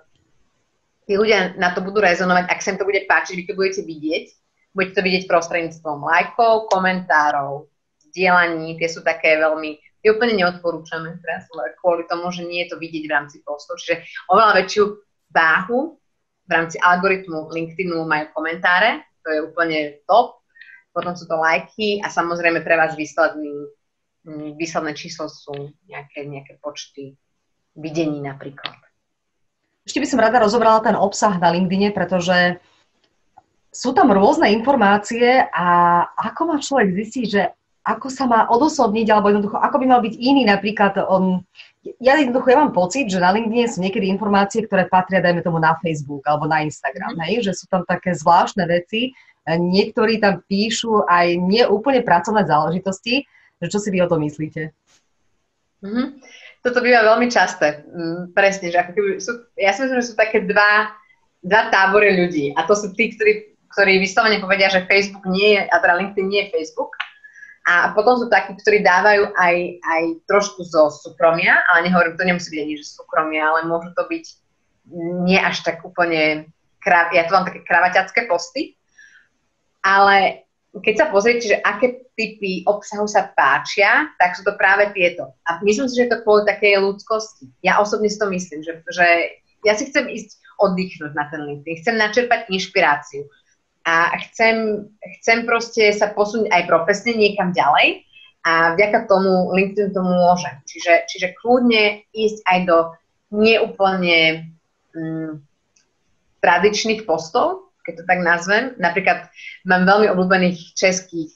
tí ľudia na to budú rezonovať, ak sa im to bude páčiť, vy to budete vidieť, budete to vidieť prostredníctvom lajkov, komentárov, zdieľaní, tie sú také veľmi, tie úplne neodporúčame teraz, kvôli tomu, že nie je to vidieť v rámci postov, čiže oveľa väčšiu váhu. V rámci algoritmu LinkedInu majú komentáre, to je úplne top. Potom sú to lajky a samozrejme pre vás výsledný, výsledné číslo sú nejaké, nejaké počty videní napríklad. Ešte by som rada rozobrala ten obsah na LinkedIne, pretože sú tam rôzne informácie a ako má človek zistiť, že ako sa má odosobniť, alebo jednoducho, ako by mal byť iný, napríklad on, ja jednoducho, ja mám pocit, že na LinkedIne sú niekedy informácie, ktoré patria, dajme tomu, na Facebook alebo na Instagram, mm. hej, že sú tam také zvláštne veci, niektorí tam píšu aj neúplne pracovné záležitosti, že čo si vy o tom myslíte? Mm-hmm. Toto býva veľmi časté, mm, presne, že ako keby sú, ja si myslím, že sú také dva, dva tábory ľudí a to sú tí, ktorí, ktorí vyslovene povedia, že Facebook nie je, a teda LinkedIn nie je Facebook. A potom sú takí, ktorí dávajú aj, aj trošku zo súkromia, ale nehovorím, to nemusí byť ani že súkromia, ale môžu to byť nie až tak úplne, krav, ja to mám také kravaťacké posty, ale keď sa pozriete, že aké typy obsahu sa páčia, tak sú to práve tieto. A myslím si, že to kvôli takej ľudskosti. Ja osobne si to myslím, že, že ja si chcem ísť oddychnúť na ten LinkedIn, chcem načerpať inšpiráciu. A chcem, chcem proste sa posunúť aj profesne niekam ďalej a vďaka tomu LinkedIn to môže. Čiže, čiže kľudne ísť aj do neúplne mm, tradičných postov, keď to tak nazvem. Napríklad mám veľmi obľúbených českých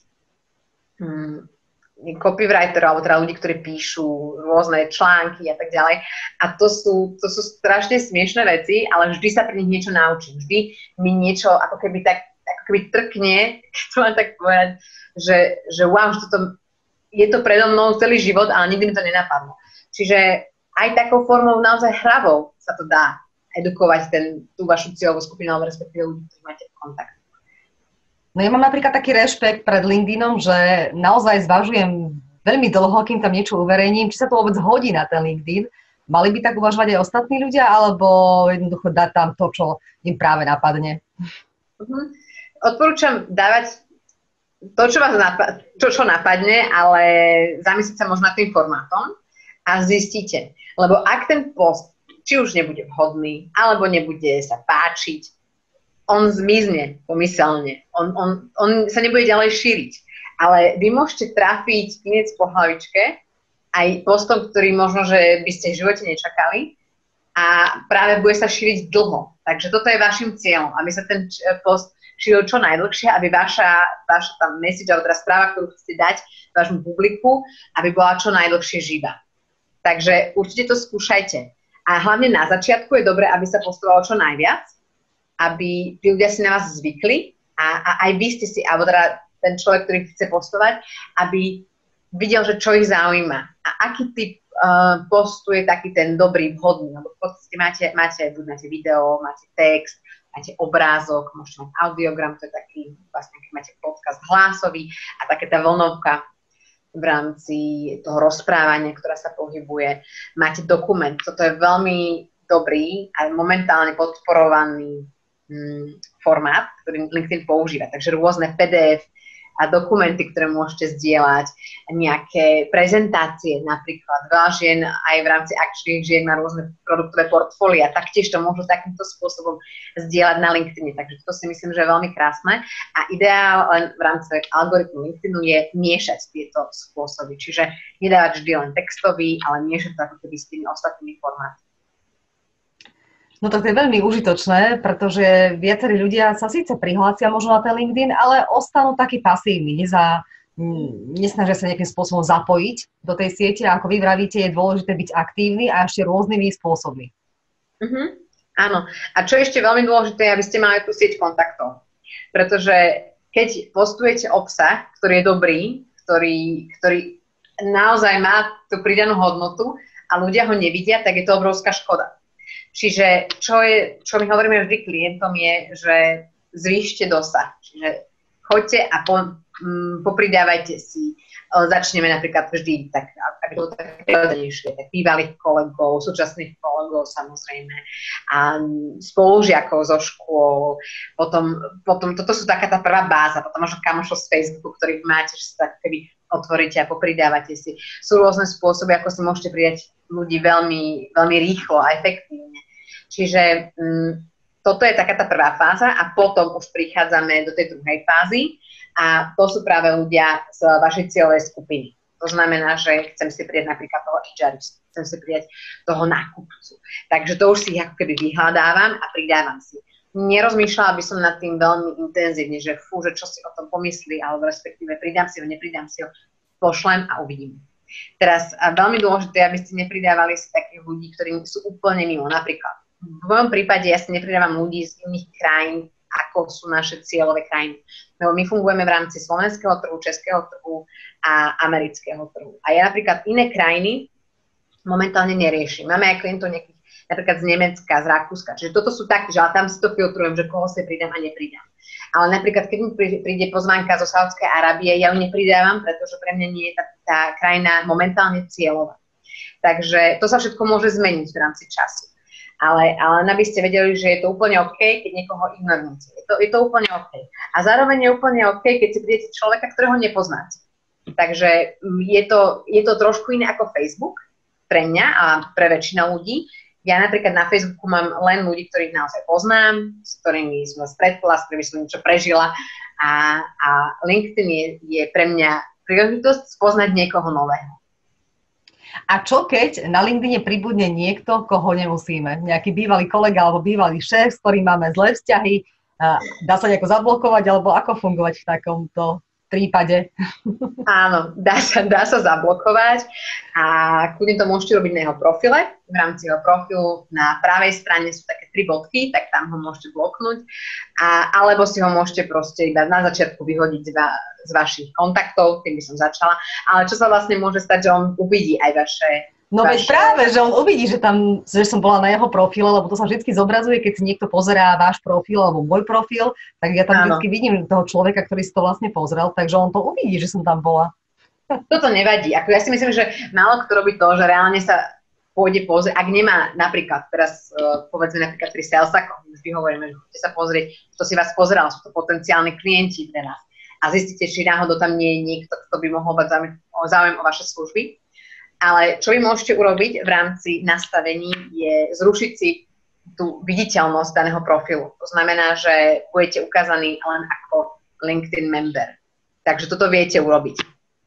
mm, copywriterov, alebo teda ľudí, ktorí píšu rôzne články a tak ďalej. A to sú, to sú strašne smiešné veci, ale vždy sa pri nich niečo naučím. Vždy mi niečo ako keby tak ako keby trkne, keď to mám tak povedať, že, že wow, že toto, je to predo mnou celý život, ale nikdy mi to nenapadlo. Čiže aj takou formou naozaj hravou sa to dá edukovať ten, tú vašu cieľovú skupinu, alebo respektíve ľudí, ktorí máte kontakt. No ja mám napríklad taký rešpekt pred LinkedInom, že naozaj zvažujem veľmi dlho, kým tam niečo uverejním, či sa to vôbec hodí na ten LinkedIn. Mali by tak uvažovať aj ostatní ľudia, alebo jednoducho dať tam to, čo im práve napadne? Uh-huh. Odporúčam dávať to, čo vás napadne, to, čo napadne, ale zamyslieť sa možno nad tým formátom a zistíte. Lebo ak ten post či už nebude vhodný, alebo nebude sa páčiť, on zmizne pomyselne. On, on, on sa nebude ďalej šíriť. Ale vy môžete trafiť pinec po hlavičke aj postom, ktorý možno, že by ste v živote nečakali a práve bude sa šíriť dlho. Takže toto je vašim cieľom, aby sa ten post šíril čo najdlhšie, aby vaša, vaša tam message, alebo teda správa, ktorú chcete dať vášmu publiku, aby bola čo najdlhšie živá. Takže určite to skúšajte. A hlavne na začiatku je dobré, aby sa postovalo čo najviac, aby tí ľudia si na vás zvykli a, a aj vy ste si, alebo teda ten človek, ktorý chce postovať, aby videl, že čo ich zaujíma. A aký typ uh, postu je taký ten dobrý, vhodný. Lebo v podstate máte, máte, buď máte video, máte text, máte obrázok, môžete mať audiogram, to je taký, vlastne, keď máte podcast hlasový a také tá vlnovka v rámci toho rozprávania, ktorá sa pohybuje. Máte dokument, toto je veľmi dobrý a momentálne podporovaný hm, formát, ktorý LinkedIn používa. Takže rôzne pé dé ef a dokumenty, ktoré môžete zdieľať, nejaké prezentácie napríklad. Veľa žien aj v rámci akčných žien má rôzne produktové portfólia, taktiež to môžu takýmto spôsobom zdieľať na LinkedIn. Takže to si myslím, že je veľmi krásne. A ideál len v rámci algoritmu LinkedInu je miešať tieto spôsoby. Čiže nedávať vždy len textový, ale miešať to ako keby s tými ostatnými formátmi. No tak to je veľmi užitočné, pretože viacerí ľudia sa síce prihlásia možno na ten LinkedIn, ale ostanú takí pasívni, neza, nesnažia sa nejakým spôsobom zapojiť do tej siete. Ako vy vravíte, je dôležité byť aktívny a ešte rôznymi spôsobmi. Uh-huh. Áno. A čo ešte veľmi dôležité, aby ste mali tú sieť kontaktov. Pretože keď postujete obsah, ktorý je dobrý, ktorý, ktorý naozaj má tú pridanú hodnotu a ľudia ho nevidia, tak je to obrovská škoda. Čiže čo, je, čo my hovoríme vždy klientom je, že zvýšte dosah. Čiže choďte a po, m, popridávajte si. Začneme napríklad vždy tak, aby to tak prirodzenejšie, tak bývalých kolegov, súčasných kolegov samozrejme, a spolužiakov zo škôl. Potom, potom, toto sú taká tá prvá báza, potom možno kamošov z Facebooku, ktorých máte, že sa tak keby otvoríte a popridávate si. Sú rôzne spôsoby, ako si môžete pridať ľudí veľmi, veľmi rýchlo a efektívne. Čiže um, toto je taká tá prvá fáza a potom už prichádzame do tej druhej fázy a to sú práve ľudia z vašej cieľovej skupiny. To znamená, že chcem si prijať napríklad toho há eristu, chcem si prijať toho nákupcu. Takže to už si ako keby vyhľadávam a pridávam si. Nerozmýšľala by som nad tým veľmi intenzívne, že fú, že čo si o tom pomyslí, alebo respektíve pridám si ho, nepridám si ho, pošlem a uvidím. Teraz a veľmi dôležité, aby ste nepridávali si takých ľudí, ktorí sú úplne mimo. Napríklad, v mojom prípade ja si nepridávam ľudí z iných krajín, ako sú naše cieľové krajiny. Lebo my fungujeme v rámci slovenského trhu, českého trhu a amerického trhu. A ja napríklad iné krajiny momentálne neriešim. Máme aj klientov nejakých napríklad z Nemecka, z Rakúska. Čiže toto sú také, že ale tam si to filtrujem, že koho si pridám a nepridám. Ale napríklad, keď mi príde pozvánka zo Saúdskej Arábie, ja ju nepridávam, pretože pre mňa nie je tá, tá krajina momentálne cieľová. Takže to sa všetko môže zmeniť v rámci času. Ale, ale aby ste vedeli, že je to úplne OK, keď niekoho ignorujete. Je to, je to úplne OK. A zároveň je úplne OK, keď si prídete človeka, ktorého nepoznáte. Takže je to, je to trošku iné ako Facebook pre mňa a pre väčšinu ľudí. Ja napríklad na Facebooku mám len ľudí, ktorých naozaj poznám, s ktorými som sa stretla, s ktorými som niečo prežila a, a LinkedIn je, je pre mňa príležitosť spoznať niekoho nového. A čo keď na LinkedIne pribudne niekto, koho nemusíme? Nejaký bývalý kolega alebo bývalý šéf, s ktorým máme zlé vzťahy, dá sa nejako zablokovať alebo ako fungovať v takomto prípade? Áno, dá sa, dá sa zablokovať a kľudne to môžete robiť na jeho profile. V rámci jeho profilu na pravej strane sú také tri bodky, tak tam ho môžete bloknúť. A, alebo si ho môžete proste iba na začiatku vyhodiť z, va, z vašich kontaktov, tým by som začala. Ale čo sa vlastne môže stať, že on uvidí aj vaše... No veď práve, že on uvidí, že tam, že som bola na jeho profile, lebo to sa vždy zobrazuje, keď si niekto pozerá váš profil alebo môj profil, tak ja tam vždy vidím toho človeka, ktorý si to vlastne pozrel, takže on to uvidí, že som tam bola. Toto nevadí. Ako ja si myslím, že málo kto robí to, že reálne sa pôjde pozrieť, ak nemá napríklad, teraz uh, povedzme napríklad pri Salesako, vždy hovoríme, že chcete sa pozrieť, kto si vás pozeral, sú to potenciálni klienti pre nás a zistíte, či náhodou tam nie je niekto, kto by mohol mať záujem, záujem o vaše služby. Ale čo vy môžete urobiť v rámci nastavení je zrušiť si tú viditeľnosť daného profilu. To znamená, že budete ukázaní len ako LinkedIn member. Takže toto viete urobiť.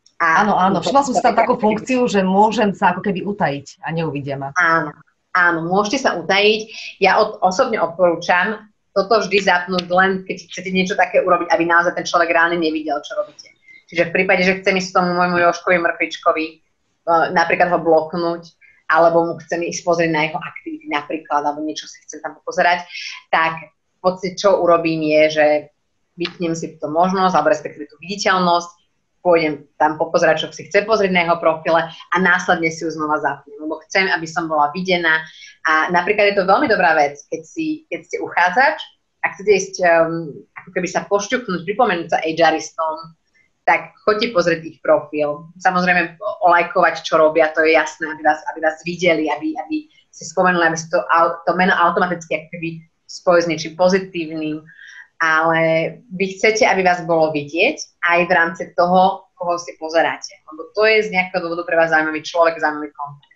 A áno, áno. Všimla som si tam takú funkciu, že môžem sa ako keby utajiť a neuvidia ma. Áno, áno, môžete sa utajiť. Ja od, osobne odporúčam toto vždy zapnúť len, keď chcete niečo také urobiť, aby naozaj ten človek reálne nevidel, čo robíte. Čiže v prípade, že chcem ísť tomu môjmu Jožkovi Mrkvičkovi, napríklad ho bloknúť, alebo mu chcem ísť pozrieť na jeho aktivity napríklad, alebo niečo si chcem tam pozerať, tak v podstate čo urobím je, že vypnem si túto možnosť, alebo respektíve tú viditeľnosť, pôjdem tam popozerať, čo si chce pozrieť na jeho profile a následne si ju znova zapnem, lebo chcem, aby som bola videná. A napríklad je to veľmi dobrá vec, keď, si, keď ste uchádzač a chcete ísť, um, ako keby sa pošťuknúť, pripomenúť sa há eristom, tak choďte pozrieť ich profil. Samozrejme, olajkovať, čo robia, to je jasné, aby vás, aby vás videli, aby, aby si spomenuli, aby si to, to meno automaticky akoby spojí s niečím pozitívnym. Ale vy chcete, aby vás bolo vidieť aj v rámci toho, koho si pozeráte. Lebo to je z nejakého dôvodu pre vás zaujímavý človek, zaujímavý kontakt.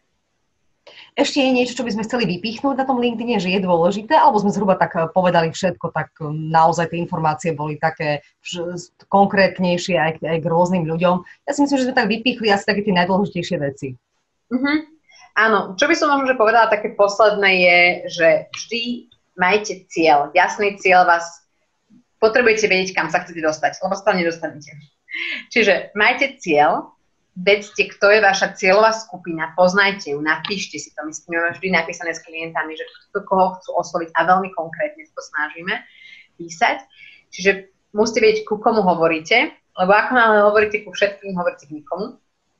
Ešte je niečo, čo by sme chceli vypichnúť na tom LinkedIne, že je dôležité, alebo sme zhruba tak povedali všetko, tak naozaj tie informácie boli také konkrétnejšie aj, aj k rôznym ľuďom. Ja si myslím, že sme tak vypichli asi také tie najdôležitejšie veci. Mm-hmm. Áno, čo by som možno že povedala také posledné je, že vždy majte cieľ. Jasný cieľ vás potrebujete vedieť, kam sa chcete dostať, lebo sa tam nedostanete. Čiže majte cieľ, vedzte, kto je vaša cieľová skupina, poznajte ju, napíšte si to. My s tým máme vždy napísané s klientami, že kto koho chcú osloviť a veľmi konkrétne to snažíme písať. Čiže musíte vedieť, ku komu hovoríte, lebo ako náhle hovoríte ku všetkým, hovoríte k nikomu.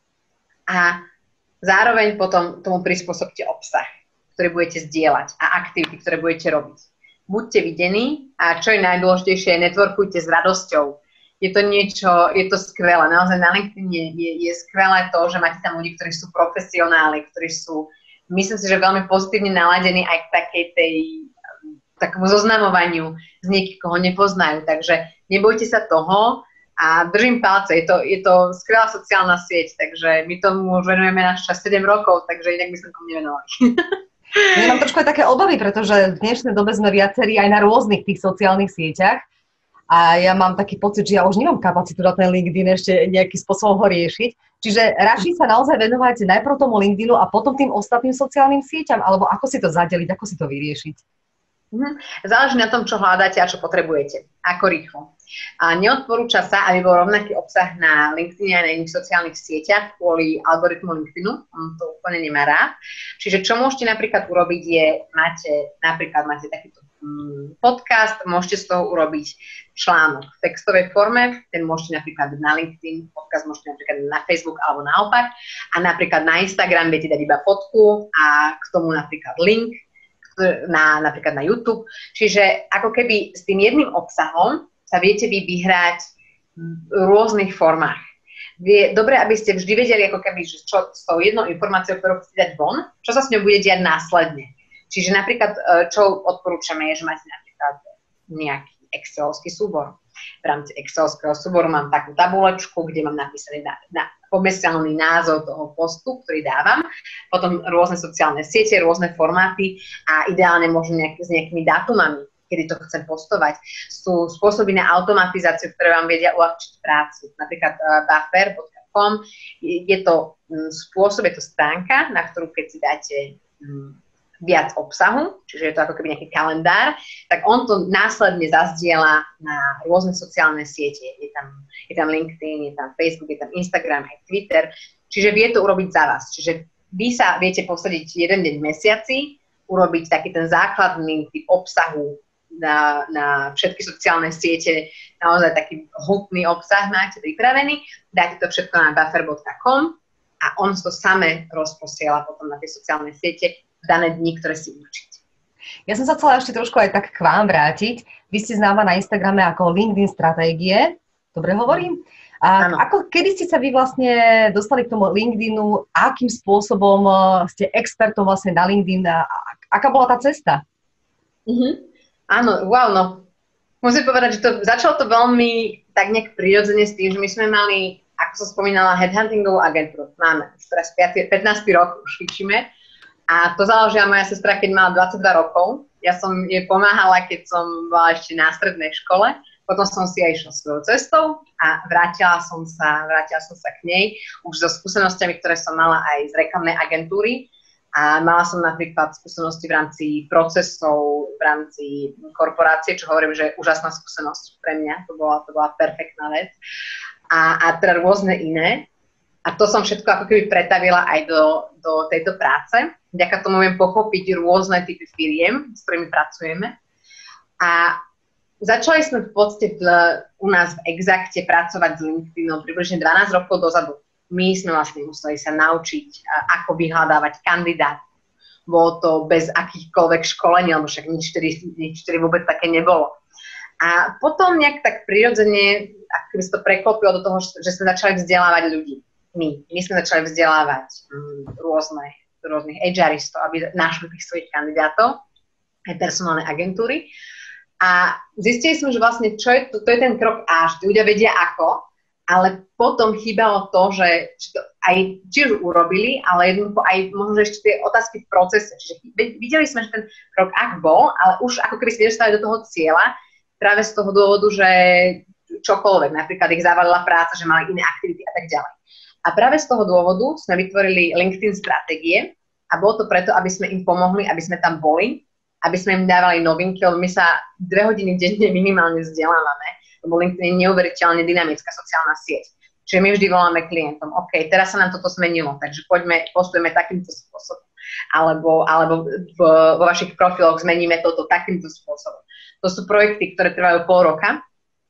A zároveň potom tomu prispôsobte obsah, ktorý budete zdieľať a aktivity, ktoré budete robiť. Buďte videní a čo je najdôležitejšie, networkujte s radosťou. Je to niečo, je to skvelé. Naozaj na LinkedIn je, je, je skvelé to, že máte tam ľudí, ktorí sú profesionáli, ktorí sú, myslím si, že veľmi pozitívne naladení aj k takej tej, takému zoznamovaniu s niekým, koho nepoznajú. Takže nebojte sa toho a držím palce. Je to, je to skvelá sociálna sieť, takže my tomu venujeme náš čas sedem rokov, takže inak by sme tomu nevenovali. Ja mám trošku aj také obavy, pretože v dnešnej dobe sme viacerí aj na rôznych tých sociálnych sieťach a ja mám taký pocit, že ja už nemám kapacitu na ten LinkedIn ešte nejakým spôsobom ho riešiť. Čiže radšej sa naozaj venovať najprv tomu LinkedInu a potom tým ostatným sociálnym sieťam, alebo ako si to zadeliť, ako si to vyriešiť? Záleží na tom, čo hľadáte a čo potrebujete. Ako rýchlo. A neodporúča sa, aby bol rovnaký obsah na LinkedIne a na iných sociálnych sieťach kvôli algoritmu LinkedInu. On to úplne nemá rád. Čiže čo môžete napríklad urobiť je, máte napríklad máte takýto mm, podcast, môžete z toho urobiť článok v textovej forme, ten môžete napríklad na LinkedIn, podcast môžete napríklad na Facebook alebo naopak. A napríklad na Instagram viete dať iba fotku a k tomu napríklad link, Na, napríklad na YouTube. Čiže ako keby s tým jedným obsahom sa viete vy vyhrať v rôznych formách. Je dobré, aby ste vždy vedeli, ako keby, že čo s tou jednou informáciou, ktorú chcete dať von, čo sa s ňou bude diať následne. Čiže napríklad, čo odporúčame, je, že máte napríklad nejaký excelovský súbor. V rámci excelovského súboru mám takú tabulečku, kde mám napísaný na, na pomyselný názov toho postu, ktorý dávam, potom rôzne sociálne siete, rôzne formáty a ideálne možno nejak, s nejakými dátumami, kedy to chcem postovať. Sú spôsoby na automatizáciu, ktoré vám vedia uľahčiť prácu. Napríklad uh, buffer bodka com, je, je to um, spôsob, je to stránka, na ktorú keď si dáte um, viac obsahu, čiže je to ako keby nejaký kalendár, tak on to následne zazdieľa na rôzne sociálne siete. Je tam, je tam LinkedIn, je tam Facebook, je tam Instagram, aj Twitter, čiže vie to urobiť za vás. Čiže vy sa viete posadiť jeden deň v mesiaci, urobiť taký ten základný typ obsahu na, na všetky sociálne siete, naozaj taký hutný obsah máte pripravený, dáte to všetko na buffer bodka com a on to samé rozposiela potom na tie sociálne siete v dané dni, ktoré si určíte. Ja som sa chcela ešte trošku aj tak k vám vrátiť. Vy ste známa na Instagrame ako LinkedIn stratégie. Dobre hovorím? A ako, kedy ste sa vy vlastne dostali k tomu LinkedInu? Akým spôsobom ste expertom vlastne na LinkedIn? A aká bola tá cesta? Uh-huh. Áno, wow, no. Musím povedať, že to, začalo to veľmi tak nejak prirodzene s tým, že my sme mali, ako som spomínala, headhuntingovú agentúru. Máme už teraz pätnásty rok, už fičíme. A to založila moja sestra, keď mala dvadsaťdva rokov. Ja som jej pomáhala, keď som bola ešte na strednej škole. Potom som si aj išla svojou cestou a vrátila som sa, vrátila som sa k nej už so skúsenostiami, ktoré som mala aj z reklamnej agentúry. A mala som napríklad skúsenosti v rámci procesov, v rámci korporácie, čo hovorím, že je úžasná skúsenosť pre mňa. To bola, to bola perfektná vec. A, a teda rôzne iné. A to som všetko ako keby pretavila aj do, do tejto práce. Vďaka tomu viem pochopiť rôzne typy firiem, s ktorými pracujeme. A začali sme v podstate v, u nás v Exacte pracovať s LinkedInom približne dvanásť rokov dozadu. My sme vlastne museli sa naučiť, ako vyhľadávať kandidát. Bolo to bez akýchkoľvek školení, lebo však nič vtedy, nič vtedy vôbec také nebolo. A potom nejak tak prirodzene, ako keby sa to preklopilo do toho, že sme začali vzdelávať ľudí. My. My sme začali vzdelávať um, rôzne, rôznych há eristov, aby našli tých svojich kandidátov, aj personálne agentúry. A zistili sme, že vlastne čo je to, to je ten krok A, že ľudia vedia ako, ale potom chýbalo to, že či to aj či už urobili, ale jednoducho aj možno ešte tie otázky v procese. Čiže videli sme, že ten krok A bol, ale už ako keby si nedostali do toho cieľa, práve z toho dôvodu, že čokoľvek, napríklad ich zavalila práca, že mali iné aktivity a tak ďalej. A práve z toho dôvodu sme vytvorili LinkedIn stratégie a bolo to preto, aby sme im pomohli, aby sme tam boli, aby sme im dávali novinky, lebo my sa dve hodiny denne minimálne vzdelávame, lebo LinkedIn je neuveriteľne dynamická sociálna sieť. Čiže my vždy voláme klientom, OK, teraz sa nám toto zmenilo, takže poďme, postujeme takýmto spôsobom. Alebo, alebo v, vo vašich profiloch zmeníme toto takýmto spôsobom. To sú projekty, ktoré trvajú pol roka.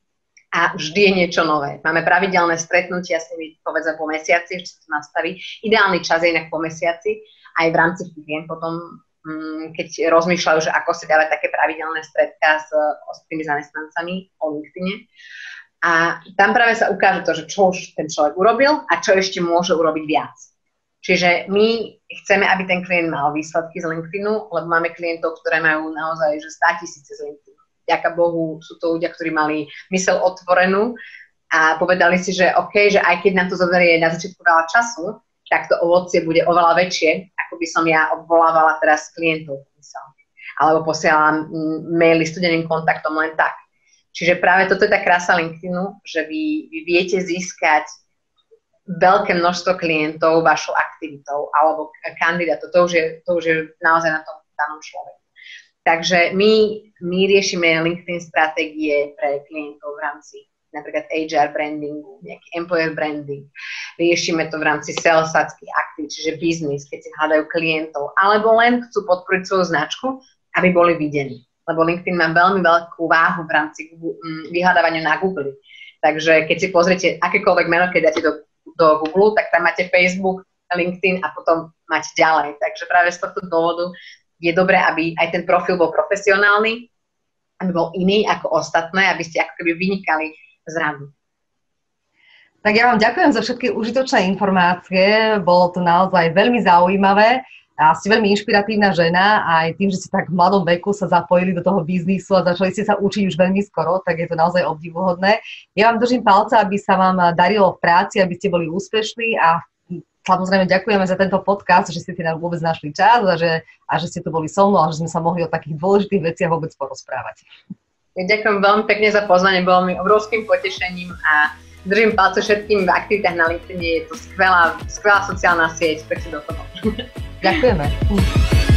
A vždy je niečo nové. Máme pravidelné stretnutia s nimi, povedzme po mesiaci, ešte sa to nastaví. Ideálny čas je inak po mesiaci, aj v rámci firiem potom, keď rozmýšľajú, že ako si dávať také pravidelné stretká s, s tými zamestnancami o LinkedIne. A tam práve sa ukáže to, že čo už ten človek urobil a čo ešte môže urobiť viac. Čiže my chceme, aby ten klient mal výsledky z LinkedInu, lebo máme klientov, ktoré majú naozaj že státisíce z LinkedInu. Ďaká Bohu, sú to ľudia, ktorí mali myseľ otvorenú a povedali si, že OK, že aj keď nám to zoberie na začiatku veľa času, tak to ovocie bude oveľa väčšie, ako by som ja obvolávala teraz klientov. Alebo posielam maily studeným kontaktom len tak. Čiže práve toto je tá krása LinkedInu, že vy, vy viete získať veľké množstvo klientov vašou aktivitou alebo kandidátov. To už je, to už je naozaj na tom danom človeku. Takže my, my riešime LinkedIn stratégie pre klientov v rámci napríklad há er brandingu, nejaký employer branding. Riešime to v rámci salesáckých aktív, čiže biznis, keď si hľadajú klientov, alebo len chcú podporiť svoju značku, aby boli videní. Lebo LinkedIn má veľmi veľkú váhu v rámci vyhľadávania na Google. Takže keď si pozriete akékoľvek meno, keď dáte do, do Google, tak tam máte Facebook, LinkedIn a potom máte ďalej. Takže práve z tohto dôvodu je dobré, aby aj ten profil bol profesionálny, aby bol iný ako ostatné, aby ste ako keby vynikali z radu. Tak ja vám ďakujem za všetky užitočné informácie, bolo to naozaj veľmi zaujímavé a ste veľmi inšpiratívna žena a aj tým, že ste tak v mladom veku sa zapojili do toho biznisu a začali ste sa učiť už veľmi skoro, tak je to naozaj obdivuhodné. Ja vám držím palce, aby sa vám darilo v práci, aby ste boli úspešní a samozrejme ďakujeme za tento podcast, že ste si nám vôbec našli čas a že, a že ste tu boli so mnou a že sme sa mohli o takých dôležitých veciach vôbec porozprávať. Ja ďakujem veľmi pekne za pozvanie, bolo mi obrovským potešením a držím palce všetkým v aktivitách na LinkedIne, je to skvelá, skvelá sociálna sieť, tak si do toho. Ďakujeme.